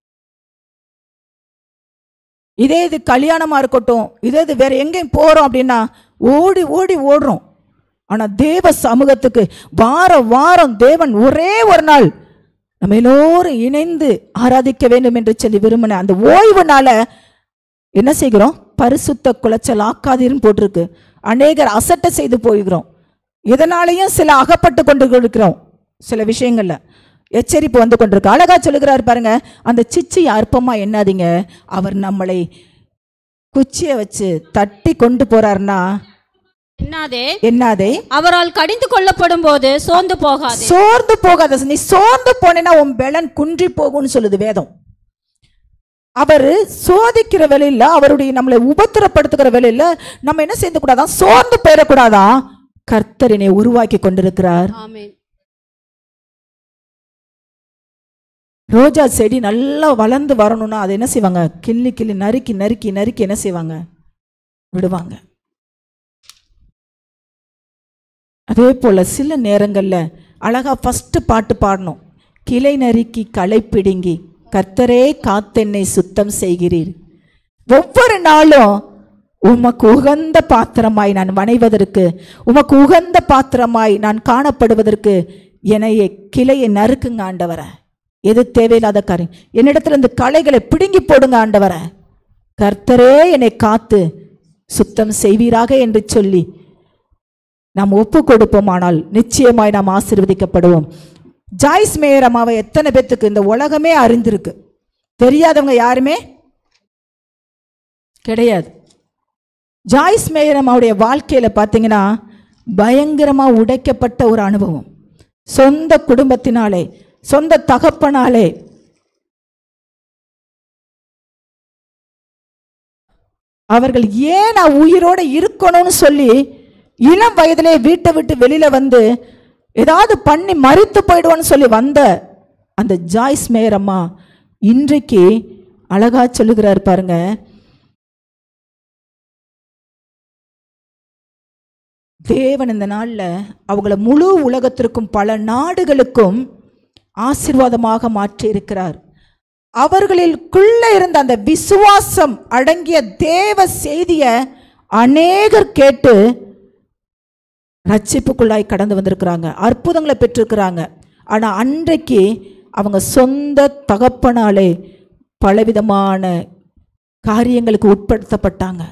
இதே இது கல்யாணமா இருக்கட்டும், இதே இது வேற எங்கேயும் போறோம் அப்படின்னா ஓடி ஓடி ஓடுறோம். ஆனா தேவ சமூகத்துக்கு வார வாரம் தேவன் ஒரே ஒரு நாள் நம்ம எல்லோரும் இணைந்து ஆராதிக்க வேண்டும் என்று சொல்லி விரும்பின அந்த ஓய்வுனால என்ன செய்கிறோம்? பரிசுத்த குலைச்சல் ஆக்காதீர்னு போட்டிருக்கு. அநேகர் அசட்டை செய்து போகிறோம். இதனாலையும் சில அகப்பட்டு கொண்டு இருக்கிறோம். சில விஷயங்கள்ல எச்சரிப்பு வந்து கொண்டிருக்கு. அழகா சொல்லுகிறார் பாருங்க, அந்த சிச்சி அற்பமா எண்ணாதீங்க, அவர் நம்மளை குச்சியை வச்சு தட்டி கொண்டு போறாருன்னா என்னாதே என்னாதே அவரால் கடிந்து கொள்ளப்படும் போது சோர்ந்து போகாதே. சோர்ந்து போகாத. நீ சோர்ந்து போனேன்னா உன் பலன் குன்றி போகும்னு சொல்லுது வேதம். அவர் சோதிக்கிற வேலையில, அவருடைய நம்மளை உபத்திரப்படுத்துகிற வேலையில நம்ம என்ன செய்ய கூடாதான்? சோர்ந்து போயிடக்கூடாதான். கர்த்தரினை உருவாக்கி கொண்டிருக்கிறார். ஆமென். ரோஜா செடி நல்லா வளர்ந்து வரணும்னா அதை என்ன செய்வாங்க? கிள்ளி கிள்ளி நறுக்கி நறுக்கி நறுக்கி என்ன செய்வாங்க? விடுவாங்க. அதே போல சில நேரங்கள்ல அழகா ஃபர்ஸ்ட் பாட்டு பாடணும். கிளை நறுக்கி களை பிடுங்கி கர்த்தரே காத்தென்னை சுத்தம் செய்கிறீர். ஒவ்வொரு நாளும் உமக்கு உகந்த பாத்திரமாய் நான் வணைவதற்கு, உமக்கு உகந்த பாத்திரமாய் நான் காணப்படுவதற்கு என்னைய கிளையை நறுக்குங்க ஆண்டவரை. எது தேவையில்லாத காரியம் என்னிடத்துல இந்த களைகளை பிடுங்கி போடுங்க ஆண்டவரை. கர்த்தரே என்னை காத்து சுத்தம் செய்வீராக என்று சொல்லி நாம் ஒப்பு கொடுப்போமானால் நிச்சயமாய் நாம் ஆசீர்வதிக்கப்படுவோம். ஜாய்ஸ் மேயர் அம்மாவை எத்தனை பேத்துக்கு இந்த உலகமே அறிந்திருக்கு? தெரியாதவங்க யாருமே கிடையாது. ஜாய்ஸ் மேயர் அம்மாவுடைய வாழ்க்கையில பார்த்தீங்கன்னா பயங்கரமா உடைக்கப்பட்ட ஒரு அனுபவம். சொந்த குடும்பத்தினாலே, சொந்த தகப்பனாலே அவர்கள் ஏன் நான் உயிரோட இருக்கணும்னு சொல்லி இளம் வயதிலே வீட்டை விட்டு வெளியில வந்து ஏதாவது பண்ணி மறித்து போயிடுவோன்னு சொல்லி வந்த அந்த ஜாய்ஸ் மேயர் அம்மா இன்றைக்கு அழகா சொல்லுகிறார் பாருங்க. தேவன் இந்த நாள்ல அவங்கள முழு உலகத்திற்கும் பல நாடுகளுக்கும் ஆசீர்வாதமாக மாற்றி இருக்கிறார். அவர்களுக்குள்ள இருந்த அந்த விசுவாசம் அடங்கிய தேவ செய்திய அநேகர் கேட்டு ரட்சிப்புக்குள்ளாய் கடந்து வந்திருக்கிறாங்க, அற்புதங்களை பெற்றிருக்கிறாங்க. ஆனா அன்றைக்கு அவங்க சொந்த தகப்பனாலே பலவிதமான காரியங்களுக்கு உட்படுத்தப்பட்டாங்க.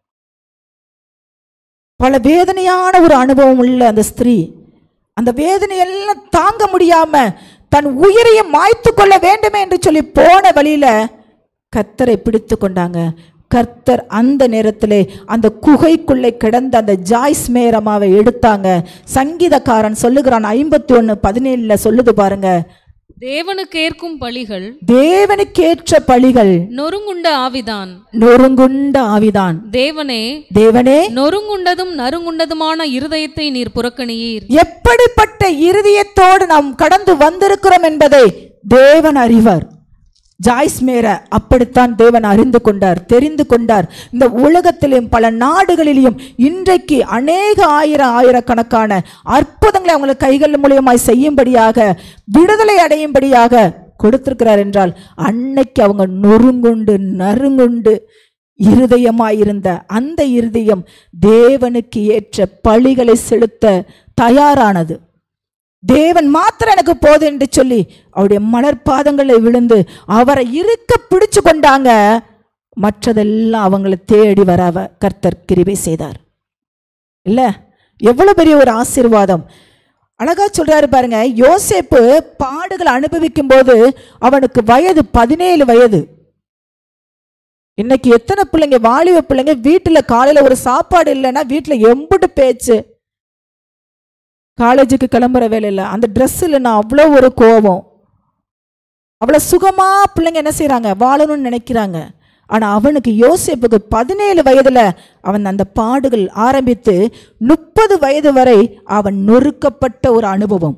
பல வேதனையான ஒரு அனுபவம் உள்ள அந்த ஸ்திரீ அந்த வேதனையெல்லாம் தாங்க முடியாம தன் உயிரையை மாய்த்து கொள்ள வேண்டுமே என்று சொல்லி போன வழியில கர்த்தரை பிடித்து கொண்டாங்க. கர்த்தர் அந்த நேரத்திலே அந்த குகைக்குள்ளே கிடந்த அந்த ஜாய்ஸ் மேயர் அம்மாவை எடுத்தாங்க. சங்கீதக்காரன் சொல்லுகிறான் ஐம்பத்தி ஒன்னு பதினேழுல சொல்லுது பாருங்க, தேவனுக்கு ஏற்கும் பலிகள் தேவனுக்கேற்ற பலிகள் நொறுங்குண்ட ஆவிதான் நொறுங்குண்ட ஆவிதான். தேவனே தேவனே நொறுங்குண்டதும் நறுங்குண்டதுமான இருதயத்தை நீர் புறக்கணியீர். எப்படிப்பட்ட இருதயத்தோடு நாம் கடந்து வந்திருக்கிறோம் என்பதை தேவன் அறிவார். ஜாய்ஸ் மேயரை அப்படித்தான் தேவன் அறிந்து கொண்டார், தெரிந்து கொண்டார். இந்த உலகத்திலும் பல நாடுகளிலும் இன்றைக்கு அநேக ஆயிரம் ஆயிரக்கணக்கான அற்புதங்களை அவங்களுக்கு கைகள் மூலியமாய் செய்யும்படியாக விடுதலை அடையும்படியாக கொடுத்திருக்கிறார் என்றால், அன்னைக்கு அவங்க நொறுங்குண்டு நறுங்குண்டு இருதயமாயிருந்த அந்த இருதயம் தேவனுக்கு ஏற்ற பலிகளை செலுத்த தயாரானது. தேவன் மாத்திரம் எனக்கு போது என்று சொல்லி அவருடைய மலர் பாதங்களை விழுந்து அவரை இருக்க பிடிச்சு கொண்டாங்க. மற்றதெல்லாம் அவங்களை தேடி வர கர்த்தர் கிருபை செய்தார். இல்ல எவ்வளவு பெரிய ஒரு ஆசீர்வாதம். அழகா சொல்றாரு பாருங்க, யோசேப்பு பாடுகள் அனுபவிக்கும் போது அவனுக்கு வயது பதினேழு வயது. இன்னைக்கு எத்தனை பிள்ளைங்க, வாலிப பிள்ளைங்க வீட்டுல காலையில ஒரு சாப்பாடு இல்லைன்னா வீட்டுல எம்புட்டு பேச்சு, காலேஜுக்கு கிளம்புற வேலை இல்லை, அந்த ட்ரெஸ் இல்லைன்னா அவ்வளோ ஒரு கோபம். அவ்வளோ சுகமா பிள்ளைங்க என்ன செய்யறாங்க, வாழணும்னு நினைக்கிறாங்க. ஆனா அவனுக்கு யோசேப்புக்கு பதினேழு வயதுல அவன் அந்த பாடுகள் ஆரம்பித்து முப்பது வயது வரை அவன் நொறுக்கப்பட்ட ஒரு அனுபவம்.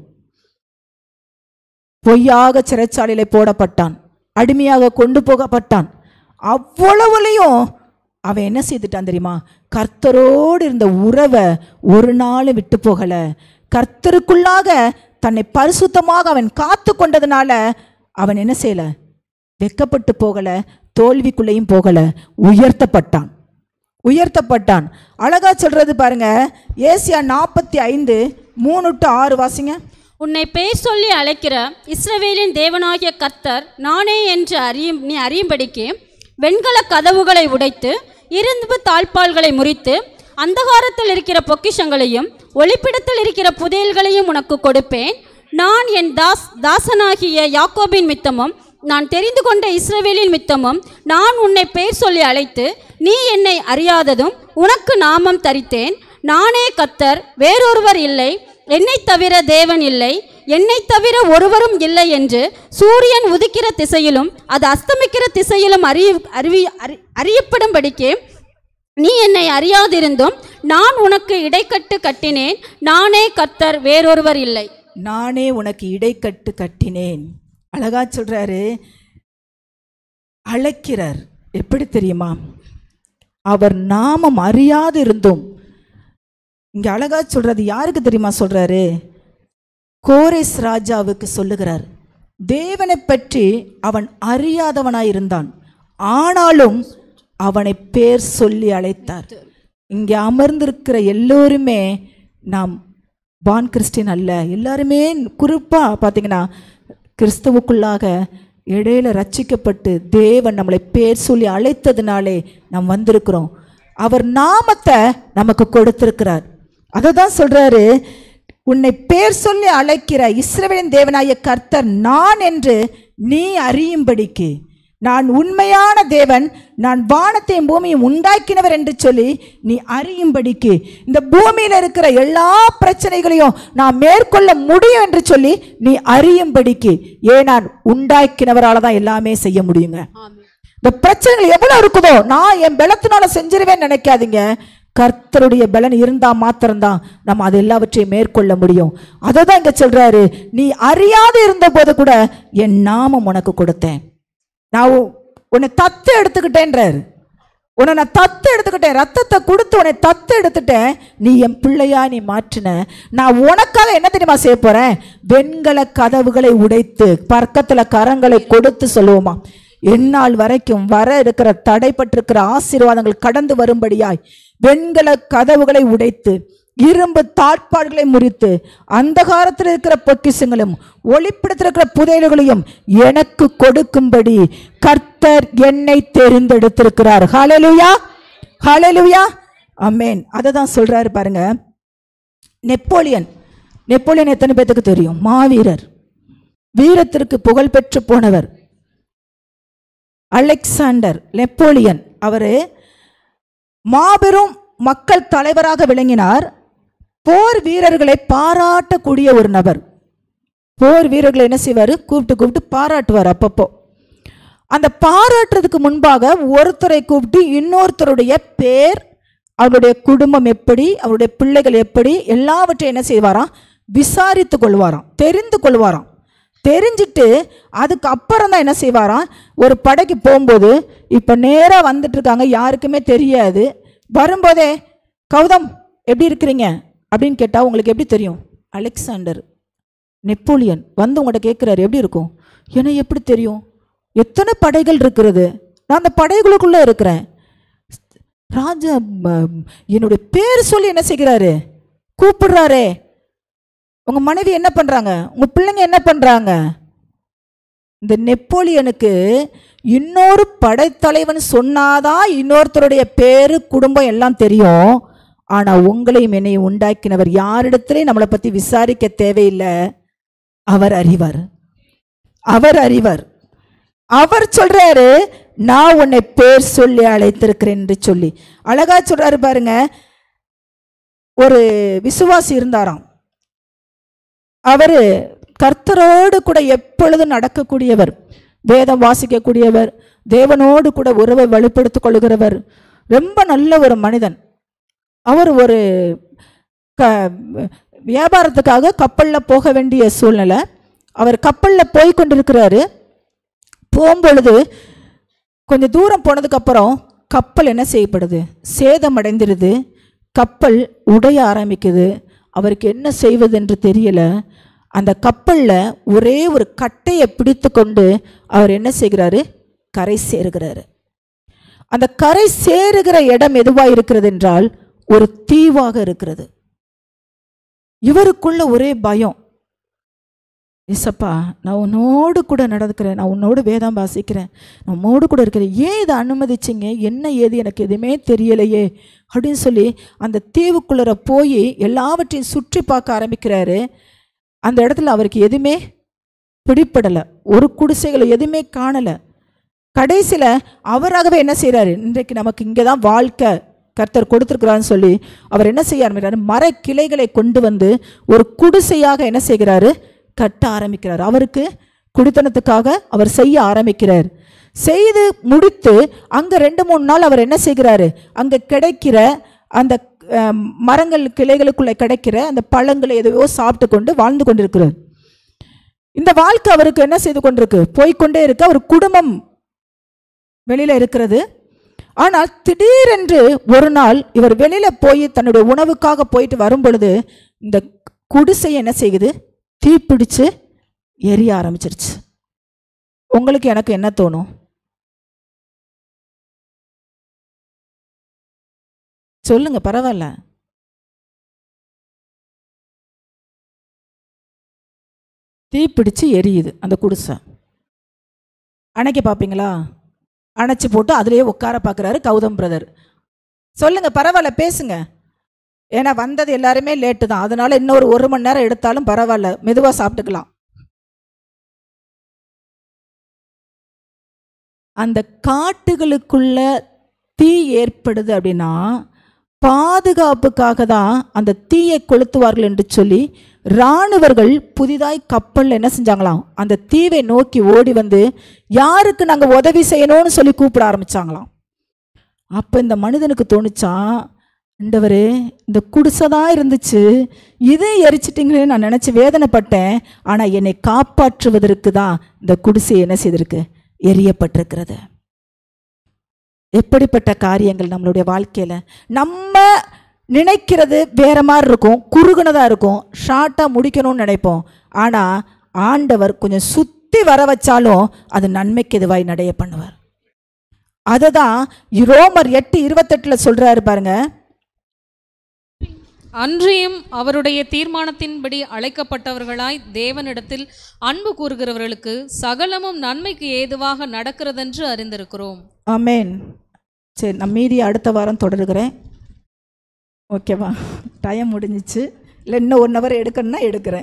பொய்யாக சிறைச்சாலையில போடப்பட்டான், அடிமையாக கொண்டு போகப்பட்டான். அவ்வளவுலையும் அவன் என்ன செய்துட்டான் தெரியுமா, கர்த்தரோடு இருந்த உறவை ஒரு நாள் விட்டு போகல. கர்த்தருக்குள்ளாக தன்னை பரிசுத்தமாக அவன் காத்து கொண்டதுனால அவன் என்ன செய்யல, வெக்கப்பட்டு போகல, தோல்விக்குள்ளேயும் போகல, உயர்த்தப்பட்டான் உயர்த்தப்பட்டான். அழகா சொல்றது பாருங்க, ஏசியா நாற்பத்தி ஐந்து மூணு டு ஆறு வாசிங்க. உன்னை பேர் சொல்லி அழைக்கிற இஸ்ரவேலின் தேவனாகிய கர்த்தர் நானே என்று அறியும் நீ அறியும்படிக்கு வெண்கல கதவுகளை உடைத்து இரும்பு தாழ்பால்களை முறித்து அந்தகாரத்தில் இருக்கிற பொக்கிஷங்களையும் ஒளிப்பிடத்தில் இருக்கிற புதையல்களையும் உனக்கு கொடுப்பேன். நான் என் தாஸ் தாசனாகிய யாக்கோபின் மித்தமும் நான் தெரிந்து கொண்ட இஸ்ரவேலின் மித்தமும் நான் உன்னை பெயர் சொல்லி அழைத்து நீ என்னை அறியாததும் உனக்கு நாமம் தரித்தேன். நானே கர்த்தர், வேறொருவர் இல்லை, என்னை தவிர தேவன் இல்லை, என்னை தவிர ஒருவரும் இல்லை என்று சூரியன் உதிக்கிற திசையிலும் அது அஸ்தமிக்கிற திசையிலும் அறிய அறிவி அறி அறியப்படும்படிக்கு நீ என்னை அறியாதிருந்தும் நான் உனக்கு இடைக்கட்டு கட்டினேன். நானே கர்த்தர், வேறொருவர் இல்லை. நானே உனக்கு இடைக்கட்டு கட்டினேன். அழகா சொல்றாரு, அழைக்கிறார். எப்படி தெரியுமா, அவர் நாமம் அறியாது இருந்தும். இங்க அழகா சொல்றது யாருக்கு தெரியுமா சொல்றாரு, கோரேஸ் ராஜாவுக்கு சொல்லுகிறார். தேவனை பற்றி அவன் அறியாதவனாயிருந்தான், ஆனாலும் அவனை பேர் சொல்லி அழைத்தார். இங்கே அமர்ந்திருக்கிற எல்லோருமே நாம் பான் கிறிஸ்டின் அல்ல, எல்லாருமே குறிப்பா பார்த்தீங்கன்னா கிறிஸ்துவுக்குள்ளாக இடையில ரட்சிக்கப்பட்டு தேவன் நம்மளை பேர் சொல்லி அழைத்ததுனாலே நாம் வந்திருக்கிறோம். அவர் நாமத்தை நமக்கு கொடுத்திருக்கிறார். அதை தான் சொல்றாரு, உன்னை பேர் சொல்லி அழைக்கிற இஸ்ரவேலின் தேவனாகிய கர்த்தர் நான் என்று நீ அறியும்படிக்கு, நான் உண்மையான தேவன், நான் வானத்தையும் பூமியும் உண்டாக்கினவர் என்று சொல்லி நீ அறியும்படிக்கு, இந்த பூமியில் இருக்கிற எல்லா பிரச்சனைகளையும் நான் மேற்கொள்ள முடியும் என்று சொல்லி நீ அறியும்படிக்கு. ஏன், நான் உண்டாக்கினவரால் தான் எல்லாமே செய்ய முடியுங்க. இந்த பிரச்சனைகள் எவ்வளவு இருக்குதோ நான் என் பலத்தினால செஞ்சிருவேன்னு நினைக்காதீங்க. கர்த்தருடைய பலன் இருந்தா மாத்திரம்தான் நம்ம அது எல்லாவற்றையும் மேற்கொள்ள முடியும். அதை தான் இங்க சொல்றாரு, நீ அறியாது இருந்த போது கூட என் நாமம் உனக்கு கொடுத்தேன், நான் உன்னை தத்து எடுத்துக்கிட்டேன்றாரு. உன்னை நான் தத்து எடுத்துக்கிட்டேன், ரத்தத்தை கொடுத்து உன்னை தத்து எடுத்துட்டேன், நீ என் பிள்ளையா நீ மாற்றின. நான் உனக்காக என்ன தெரியுமா செய்ய போறேன்? வெண்கல கதவுகளை உடைத்து பக்கத்துல கரங்களை கொடுத்து சொல்லுவோமா, எந்நாள் வரைக்கும் வர இருக்கிற தடைப்பட்டிருக்கிற ஆசீர்வாதங்கள் கடந்து வரும்படியாய் வெண்கல கதவுகளை உடைத்து இரும்பு தாட்பாடுகளை முறித்து அந்தகாரத்தில் இருக்கிற பொக்கிஷங்களும் ஒளிப்படத்தில் இருக்கிற புதையல்களையும் எனக்கு கொடுக்கும்படி கர்த்தர் என்னை தெரிந்தெடுத்திருக்கிறார். ஹல்லேலூயா, ஹல்லேலூயா, ஆமென். அதை தான் சொல்றாரு பாருங்க. நெப்போலியன், நெப்போலியன் எத்தனை பேத்துக்கு தெரியும்? மாவீரர், வீரத்திற்கு புகழ் பெற்று போனவர். அலெக்சாண்டர் நெப்போலியன் அவரு மாபெரும் மக்கள் தலைவராக விளங்கினார். போர் வீரர்களை பாராட்டக்கூடிய ஒரு நபர். போர் வீரர்களை என்ன செய்வார்? கூப்பிட்டு கூப்பிட்டு பாராட்டுவார். அப்பப்போ அந்த பாராட்டுறதுக்கு முன்பாக ஒருத்தரை கூப்பிட்டு இன்னொருத்தருடைய பேர், அவருடைய குடும்பம் எப்படி, அவருடைய பிள்ளைகள் எப்படி, எல்லாவற்றையும் என்ன செய்வாராம்? விசாரித்து கொள்வாராம், தெரிந்து கொள்வாராம். தெரிஞ்சிட்டு அதுக்கு அப்புறம் தான் என்ன செய்வாராம்? ஒரு படைக்கு போகும்போது இப்போ நேராக வந்துட்டு இருக்காங்க, யாருக்குமே தெரியாது. வரும்போதே கௌதம் எப்படி இருக்கிறீங்க அப்படின்னு கேட்டால் உங்களுக்கு எப்படி தெரியும்? அலெக்சாண்டர் நெப்போலியன் வந்து உங்கள்கிட்ட கேட்குறாரு, எப்படி இருக்கும்? ஏன்னா எப்படி தெரியும்? எத்தனை படைகள் இருக்கிறது, நான் அந்த படைகளுக்குள்ளே இருக்கிறேன். ராஜா என்னுடைய பேர் சொல்லி என்ன செய்கிறாரு? கூப்பிடுறாரே. உங்கள் மனைவி என்ன பண்ணுறாங்க? உங்கள் பிள்ளைங்க என்ன பண்ணுறாங்க? இந்த நெப்போலியனுக்கு இன்னொரு படைத்தலைவன் சொன்னாதான் இன்னொருத்தருடைய பேரு குடும்பம் எல்லாம் தெரியும். ஆனால் உங்களையும் என்னையும் உண்டாக்கினவர் யாரிடத்திலையும் நம்மளை பற்றி விசாரிக்க தேவையில்லை. அவர் அறிவார், அவர் அறிவார். அவர் சொல்றாரு, நான் உன்னை பேர் சொல்லி அழைத்திருக்கிறேன் என்று சொல்லி அழகா சொல்றாரு பாருங்க. ஒரு விசுவாசி இருந்தாராம். அவரு கர்த்தரோடு கூட எப்பொழுதும் நடக்கக்கூடியவர், வேதம் வாசிக்கக்கூடியவர், தேவனோடு கூட உறவை வலுப்படுத்திக் கொள்கிறவர், ரொம்ப நல்ல ஒரு மனிதன். அவர் ஒரு க வியாபாரத்துக்காக கப்பலில் போக வேண்டிய சூழ்நிலை. அவர் கப்பலில் போய் கொண்டிருக்கிறாரு. போகும்பொழுது கொஞ்சம் தூரம் போனதுக்கப்புறம் கப்பல் என்ன செய்யப்படுது? சேதம் அடைந்திருது. கப்பல் உடைய ஆரம்பிக்குது. அவருக்கு என்ன செய்வது என்று தெரியல. அந்த கப்பலில் ஒரே ஒரு கட்டையை பிடித்து கொண்டு அவர் என்ன செய்கிறாரு? கரை சேருகிறாரு. அந்த கரை சேருகிற இடம் எதுவாக இருக்கிறது என்றால் ஒரு தீவாக இருக்கிறது. இவருக்குள்ள ஒரே பயம். ஏசப்பா, நான் உன்னோடு கூட நடக்கிறேன், நான் உன்னோடு வேதம் வாசிக்கிறேன், நான் உன்னோடு கூட இருக்கிறேன், ஏன் இதை அனுமதிச்சிங்க? என்ன ஏது எனக்கு எதுவுமே தெரியலையே அப்படின்னு சொல்லி அந்த தீவுக்குள்ளர போய் எல்லாவற்றையும் சுற்றி பார்க்க ஆரம்பிக்கிறாரு. அந்த இடத்துல அவருக்கு எதுவுமே பிடிப்படலை, ஒரு குடிசைகளை எதுவுமே காணலை. கடைசியில் அவராகவே என்ன செய்கிறாரு? இன்றைக்கு நமக்கு இங்கே தான் வாழ்க்கை கர்த்தர் கொடுத்துருக்கிறான்னு சொல்லி அவர் என்ன செய்ய ஆரம்பிக்கிறாரு? மர கிளைகளை கொண்டு வந்து ஒரு குடிசையாக என்ன செய்கிறாரு? கட்ட ஆரம்பிக்கிறார். அவருக்கு குடித்தனத்துக்காக அவர் செய்ய ஆரம்பிக்கிறார். செய்து முடித்து அங்கே ரெண்டு மூணு நாள் அவர் என்ன செய்கிறாரு? அங்கே கிடைக்கிற அந்த மரங்கள் கிளைகளுக்குள்ளே கிடைக்கிற அந்த பழங்களை எதையோ சாப்பிட்டு கொண்டு வாழ்ந்து கொண்டிருக்கிறார். இந்த வாழ்க்கை அவருக்கு என்ன செய்து கொண்டிருக்கு? போய்கொண்டே இருக்கு. அவர் குடும்பம் வெளியில இருக்கிறது. ஆனால் திடீரென்று ஒரு நாள் இவர் வெளியில போய் தன்னுடைய உணவுக்காக போயிட்டு வரும் பொழுது இந்த குடிசை என்ன செய்யுது? தீப்பிடிச்சு எரிய ஆரம்பிச்சிருச்சு. உங்களுக்கு எனக்கு என்ன தோணும்? சொல்லுங்க, பரவாயில்ல. தீப்பிடிச்சு எரியுது அந்த குடிசை. அணைக்க பார்ப்பீங்களா? அணைச்சி போட்டு அதிலேயே உட்கார பார்க்குறாரு கௌதம் பிரதர். சொல்லுங்க, பரவாயில்ல, பேசுங்க. ஏன்னா வந்தது எல்லாருமே லேட்டு தான், அதனால இன்னொரு ஒரு மணி நேரம் எடுத்தாலும் பரவாயில்ல, மெதுவாக சாப்பிட்டுக்கலாம். அந்த காட்டுகளுக்குள்ள தீ ஏற்படுது அப்படின்னா பாதுகாப்புக்காக தான் அந்த தீயை கொளுத்துவார்கள் என்று சொல்லி இராணுவர்கள் புதிதாய் கப்பலில் என்ன செஞ்சாங்களாம், அந்த தீவை நோக்கி ஓடி வந்து யாருக்கு நாங்கள் உதவி செய்யணும்னு சொல்லி கூப்பிட ஆரம்பிச்சாங்களாம். அப்போ இந்த மனிதனுக்கு தோணுச்சான், ஆண்டவரே இந்த குடிசைதான் இருந்துச்சு, இதே எரிச்சிட்டிங்களே நான் நினச்சி வேதனைப்பட்டேன், ஆனால் என்னை காப்பாற்றுவதற்கு தான் இந்த குடிசை என்ன செய்திருக்கு, எரியப்பட்டிருக்கிறது. எப்படிப்பட்ட காரியங்கள் நம்மளுடைய வாழ்க்கையில் நம்ம நினைக்கிறது வேற மாதிரி இருக்கும், குறுகுனதாக இருக்கும், ஷார்ட்டாக முடிக்கணும்னு நினைப்போம். ஆனால் ஆண்டவர் கொஞ்சம் சுற்றி வர வச்சாலும் அது நன்மைக்கு எதுவாய் நடைய பண்ணுவார். அதை தான் ரோமர் எட்டு இருபத்தெட்டில் சொல்கிறாரு பாருங்க. அன்றியும் அவருடைய தீர்மானத்தின்படி அழைக்கப்பட்டவர்களாய் தேவனிடத்தில் அன்பு கூறுகிறவர்களுக்கு சகலமும் நன்மைக்கு ஏதுவாக நடக்கிறதென்று அறிந்திருக்கிறோம். ஆமேன். சரி, நான் மீதி அடுத்த வாரம் தொடருகிறேன். ஓகேவா? டைம் முடிஞ்சிச்சு. இல்லை இன்னும் ஒன் ஹவர் எடுக்கணும்னா எடுக்கிறேன்.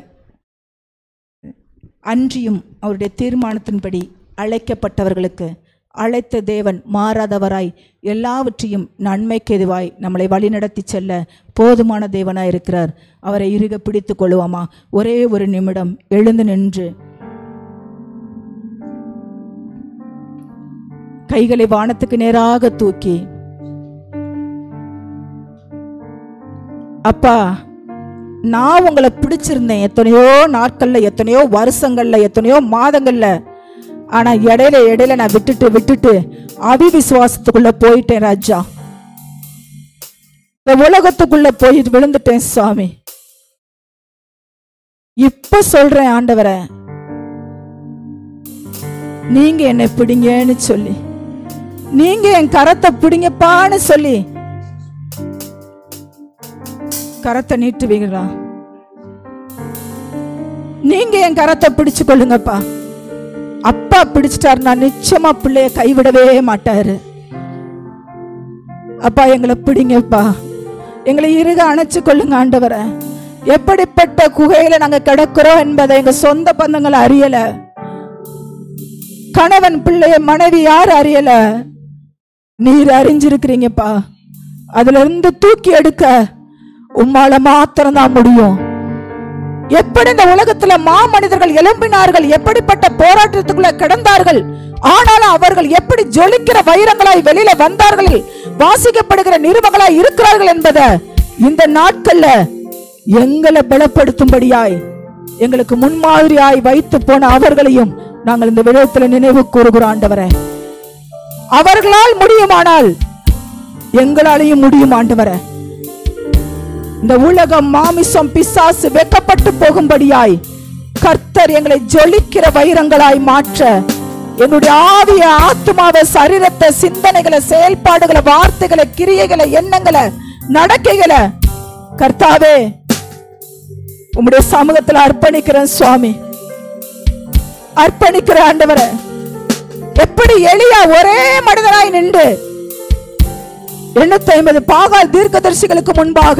அன்றியும் அவருடைய தீர்மானத்தின்படி அழைக்கப்பட்டவர்களுக்கு அழைத்த தேவன் மாறாதவராய் எல்லாவற்றையும் நன்மைக்கு எதுவாய் நம்மளை வழிநடத்தி செல்ல போதுமான தேவனாய் இருக்கிறார். அவரை இறுக பிடித்து கொள்ளுவோமா? ஒரே ஒரு நிமிடம் எழுந்து நின்று கைகளை வானத்துக்கு நேராக தூக்கி, அப்பா நான் உங்களை பிடிச்சிருந்தேன் எத்தனையோ நாட்கள்ல, எத்தனையோ வருஷங்கள்ல, எத்தனையோ மாதங்கள்ல. ஆனா இடையில இடையில நான் விட்டுட்டு விட்டுட்டு அவிவிசுவாசத்துக்குள்ள போயிட்டேன் ராஜா. இந்த உலகத்துக்குள்ள போய் விழுந்துட்டேன் சுவாமி. இப்ப சொல்றேன் ஆண்டவரே, நீங்க என்னை பிடிங்கன்னு சொல்லி, நீங்க என் கரத்தை பிடிங்கப்பான்னு சொல்லி கரத்தை நீட்டுவீங்களா? நீங்க என் கரத்தை பிடிச்சு கொள்ளுங்கப்பா. அப்பா பிடிச்சிட்டாருன்னா நிச்சயமா பிள்ளைய கைவிடவே மாட்டாரு. அப்பா எங்களை பிடிங்கப்பா, எங்களை இறுக அணைச்சு கொள்ளுங்க ஆண்டவரை. எப்படிப்பட்ட குகையில நாங்க கிடக்கிறோம் என்பதை எங்க சொந்த பந்தங்கள் அறியல, கணவன் பிள்ளைய மனைவி யார் அறியல, நீர் அறிஞ்சிருக்கிறீங்கப்பா. அதுல இருந்து தூக்கி எடுக்க உம்மால மாத்திரம் தான் முடியும். எப்படி இந்த உலகத்துல மாமனிதர்கள் எழும்பினார்கள், எப்படிப்பட்ட போராட்டத்துக்குள்ள கிடந்தார்கள், ஆனாலும் அவர்கள் எப்படி ஜொலிக்கிற வைரங்களாய் வெளியில வந்தார்கள், வாசிக்கப்படுகிற நிருபங்களாய் இருக்கிறார்கள் என்பதை இந்த நாட்கள்ல எங்களை பலப்படுத்தும்படியாய் எங்களுக்கு முன்மாதிரியாய் வைத்து போன அவர்களையும் நாங்கள் இந்த விடயத்துல நினைவு கூறுகிறோம் ஆண்டவரே. அவர்களால் முடியுமானால் எங்களாலையும் முடியும் ஆண்டவரே. இந்த உலகம் மாமிசம் பிசாசு வெக்கப்பட்டு போகும்படியாய் கர்த்தர் எங்களை ஜொலிக்கிற வைரங்களாய் மாற்ற, என்னுடைய ஆவிய ஆத்மாவை சரீரத்தை சிந்தனைகளை செயல்பாடுகளை வார்த்தைகளை கிரியைகளை எண்ணங்களை நடக்கைகளை கர்த்தாவே உம்முடைய சமூகத்தில் அர்ப்பணிக்கிறேன் சுவாமி, அர்ப்பணிக்கிற ஆண்டவரே. எப்படி எலியா ஒரே மனிதனாய் நின்று எண்ணூத்தி ஐம்பது பாகால் தீர்க்கதரிசிகளுக்கு முன்பாக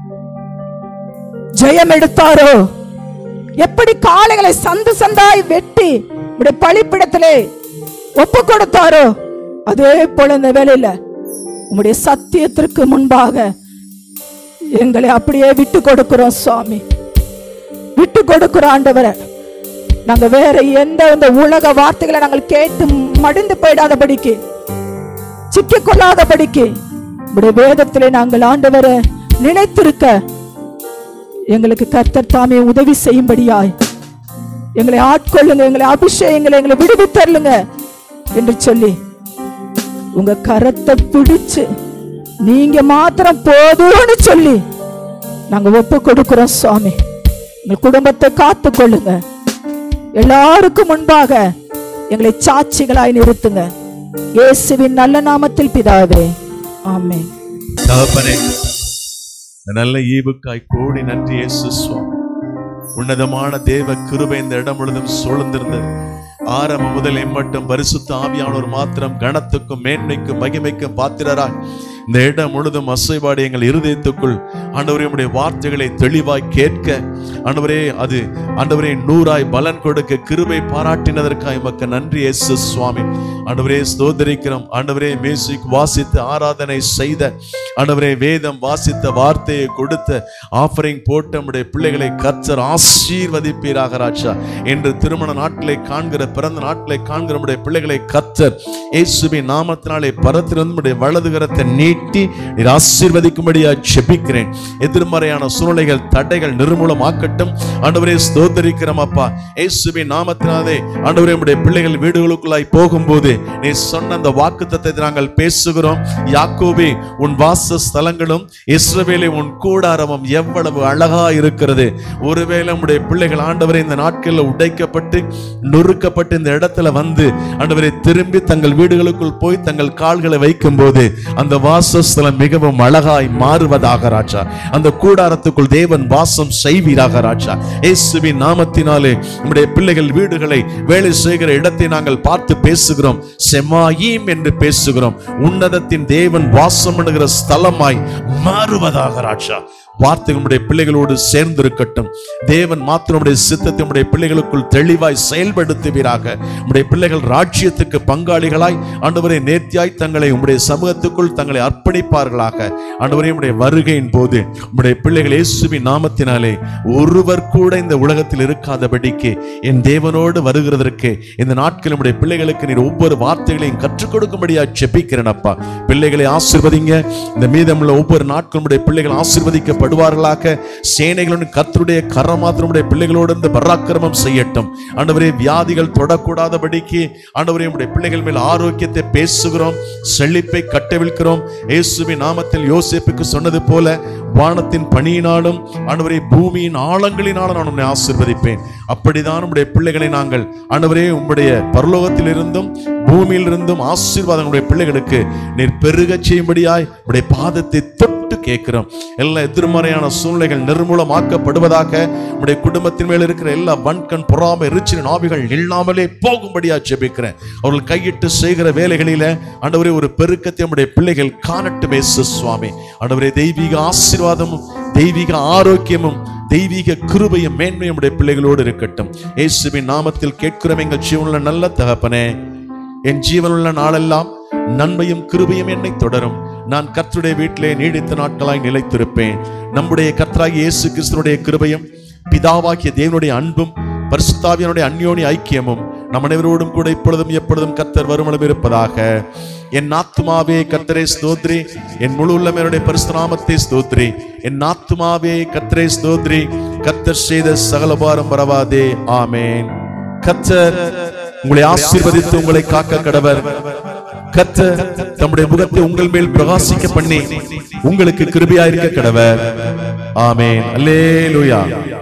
ஜெயம் எடுத்தாரோ, எப்படி காளைகளை சந்து சந்தாய் வெட்டி உடைய பலிப்பிடத்திலே ஒப்பு கொடுத்தாரோ, அதே போல இந்த வேளையில உம்முடைய சத்தியத்திற்கு முன்பாக எங்களை அப்படியே விட்டு கொடுக்கிறோம் சுவாமி, விட்டு கொடுக்கிற ஆண்டவரை. நாங்க வேற எந்த இந்த உலக வார்த்தைகளை நாங்கள் கேட்டு மடிந்து போயிடாதபடிக்கு, சிக்கிக் கொள்ளாதபடிக்கு உடைய வேதத்திலே நாங்கள் ஆண்டவரை நினைத்திருக்க எங்களுக்கு கர்த்தர் தாமே உதவி செய்யும்படியாய் எங்களை ஆட்கொள்ளுங்க, எங்களை அபிஷேகங்களை எங்களை விடுவித்தருளுங்க என்று சொல்லி உங்க கரத்தை பிடிச்சு நீங்க மாத்திரம் போதும்னு சொல்லி நாங்க ஒப்பு கொடுக்கிறோம் சுவாமி. எங்க குடும்பத்தை காத்து கொள்ளுங்க, எல்லாருக்கும் முன்பாக எங்களை சாட்சிகளாய் நிறுத்துங்க. இயேசுவின் நல்ல நாமத்தில் பிதாவே, ஆமென். தகப்பனே, நல்ல ஈவுக்காய் கோடி நன்றி இயேசு சுவாமி. உன்னதமான தேவ கிருபை இந்த இடம் முழுதும் சூழ்ந்திருந்தது. ஆரம்ப முதல் எம்மட்டும் பரிசுத்த ஆவியானோர் மாத்திரம் கனத்துக்கும் மேன்மைக்கும் மகிமைக்கும் பாத்திரராய் இந்த இடம் முழுதும் அசைபாடி எங்கள் இருதயத்துக்குள் ஆண்டவரே உம்முடைய வார்த்தைகளை தெளிவாய் கேட்க ஆண்டவரே அது ஆண்டவரே நூறாய் பலன் கொடுக்க கிருபை பாராட்டினதற்காக எமக்கு நன்றி இயேசு சுவாமி. ஆண்டவரே ஸ்தோத்திரிக்கிறோம். ஆண்டவரே மியூசிக் வாசித்து ஆராதனை செய்த ஆண்டவரே வேதம் வாசித்த வார்த்தையை கொடுத்த ஆஃபரிங் போட்ட நம்முடைய பிள்ளைகளை கர்த்தர் ஆசீர்வதிப்பீராக ராஜா. என்று திருமண நாட்களை காண்கிற பிறந்த நாட்களை காண்கிற நம்முடைய பிள்ளைகளை கர்த்தர் இயேசுவின் நாமத்தினாலே பரத்திலிருந்து நம்முடைய வலது கரத்தை நீட்டி நீர் ஆசீர்வதிக்கும்படியா ஜெபிக்கிறேன். எதிர்மறையான சூழ்நிலைகள் தடைகள் நிர்மூலமாக்கட்டும். ஆண்டவரே ஸ்தோத்திரிக்கிறோம் அப்பா. இயேசுவின் நாமத்தினாலே ஆண்டவரே நம்முடைய பிள்ளைகள் வீடுகளுக்குள்ளாய் போகும்போது நீ சொன்ன அந்த வாக்குத்தத்தத்தை நாங்கள் பேசுகிறோம். யாக்கோபே உன் வாசஸ்தலங்களும் இஸ்ரவேலே உன் கூடாரமும் எவ்வளவு அழகா இருக்கிறது. ஒருவேளை நம்முடைய பிள்ளைகள் ஆண்டவரே இந்த நாட்களில் உடைக்கப்பட்டு நொறுக்கப்பட்டு இந்த இடத்துல வந்து ஆண்டவரே திரும்பி தங்கள் வீடுகளுக்குள் போய் தங்கள் கால்களை வைக்கும் போது அந்த வாசஸ்தலம் மிகவும் அழகாய் மாறுவதாக ராஜா. அந்த கூடாரத்துக்குள் தேவன் வாசம் செய்வீராக ராஜா. இயேசுவின் நாமத்தினாலே நம்முடைய பிள்ளைகள் வீடுகளை வேலை செய்கிற இடத்தை நாங்கள் பார்த்து பேசுகிறோம். செமாயீம் என்று பேசுகிறோம். உன்னதத்தின் தேவன் வாசம் பண்ணுகிற ஸ்தலமாய் மாறுவதாக ராஜா. வார்த்தை நம்முடைய பிள்ளைகளோடு சேர்ந்து இருக்கட்டும். தேவன் மாத்திரம் நம்முடைய சித்தத்தை நம்முடைய பிள்ளைகளுக்குள் தெளிவாய் செயல்படுத்துவீராக. நம்முடைய பிள்ளைகள் ராஜ்யத்துக்கு பங்காளிகளாய் ஆண்டவரே நேர்த்தியாய் தங்களை உம்முடைய சமூகத்துக்குள் தங்களை அர்ப்பணிப்பார்களாக. ஆண்டவரே நம்முடைய வருகையின் போது நம்முடைய பிள்ளைகள் இயேசுவின் நாமத்தினாலே ஒருவர் கூட இந்த உலகத்தில் இருக்காதபடிக்கு என் தேவனோடு வருகிறதற்கு இந்த நாட்கள் நம்முடைய பிள்ளைகளுக்கு நீர் ஒவ்வொரு வார்த்தைகளையும் கற்றுக் கொடுக்கும்படியா ஜெபிக்கிறேன் அப்பா. பிள்ளைகளை ஆசீர்வதிங்க. இந்த மீதமுள்ள ஒவ்வொரு நாட்கள் நம்முடைய பிள்ளைகள் ஆசீர்வதிக்க படுவார்களாக. சேனைகளுடன் கர்த்தருடைய கரம் மாத்திரமுடைய பிள்ளைகளோடு இருந்து பராக்கிரமம் செய்யட்டும். ஆண்டவரே வியாதிகள் தொடக்கூடாதபடிக்கு ஆண்டவரே நம்முடைய பிள்ளைகள் மேல் ஆரோக்கியத்தை பேசுகிறோம். செழிப்பை கட்டவிழ்க்கிறோம். இயேசுவின் நாமத்தில் யோசேப்புக்கு சொன்னது போல வானத்தின் பணியினாலும் ஆண்டவரே பூமியின் ஆழங்களினாலும் நான் உம்மை ஆசீர்வதிப்பேன். அப்படிதான் நம்முடைய பிள்ளைகளை நாங்கள் ஆண்டவரே உம்முடைய பரலோகத்தில் இருந்தும் பூமியில் இருந்தும் ஆசீர்வாதங்களுடைய பிள்ளைகளுக்கு நீர் பெருக செய்யும்படியாய் உம்முடைய பாதத்தை தொட்டு கேட்கிறோம். எல்லா எதிர்மறையான சூழ்நிலைகள் நிர்மூலமாக்கப்படுவதாக. உம்முடைய குடும்பத்தின் மேல் இருக்கிற எல்லா வன்கண் பொறாமை எரிச்சலின் ஆவிகள் இல்லாமலே போகும்படியா ஜெபிக்கிறேன். அவர்கள் கையிட்டு செய்கிற வேலைகளில ஆண்டவரே ஒரு பெருக்கத்தை நம்முடைய பிள்ளைகள் காணட்டும் இயேசு சுவாமி. ஆண்டவரே தெய்வீக ஆசீர்வாதமும் தெய்வீக ஆரோக்கியமும் தெய்வீக கிருபையும் மேன்மையும் நம்முடைய பிள்ளைகளோடு இருக்கட்டும். இயேசுவின் நாமத்தில் கேட்கிறோம் எங்கள் ஜீவனுள்ள நல்ல தகப்பனே. என் ஜீவனுள்ள நாளெல்லாம் நன்மையும் கிருபையும் என்னை தொடரும். நான் கர்த்தருடைய வீட்டிலே நீடித்த நாட்களாய் நிலைத்திருப்பேன். நம்முடைய கர்த்தராகிய இயேசு கிறிஸ்துவினுடைய கிருபையும் பிதாவாகிய தேவனுடைய அன்பும் பரிசுத்தாவியனுடைய அந்யோன்ய ஐக்கியமும் நம் அனைவரோடும் கூட இப்பொழுதும் எப்பொழுதும் கர்த்தர் வருமளவும் இருப்பதாக. என் ஆத்துமாவே கர்த்தரை ஸ்தோத்ரி. என் முழு உள்ளமையுடைய பரிசுத்த நாமத்தை ஸ்தோத்ரி. என் ஆத்துமாவே கர்த்தரை ஸ்தோத்ரி. கர்த்தர் செய்த சகல பாரம் மறவாதே. ஆமென். கர்த்தர் உங்களை ஆசீர்வதித்து உங்களை காக்க கடவர். கர்த்தர் தம்முடைய முகத்தை உங்கள் மேல் பிரகாசிக்க பண்ணி உங்களுக்கு கிருபையாயிருக்க கடவர். ஆமென். அல்லேலூயா.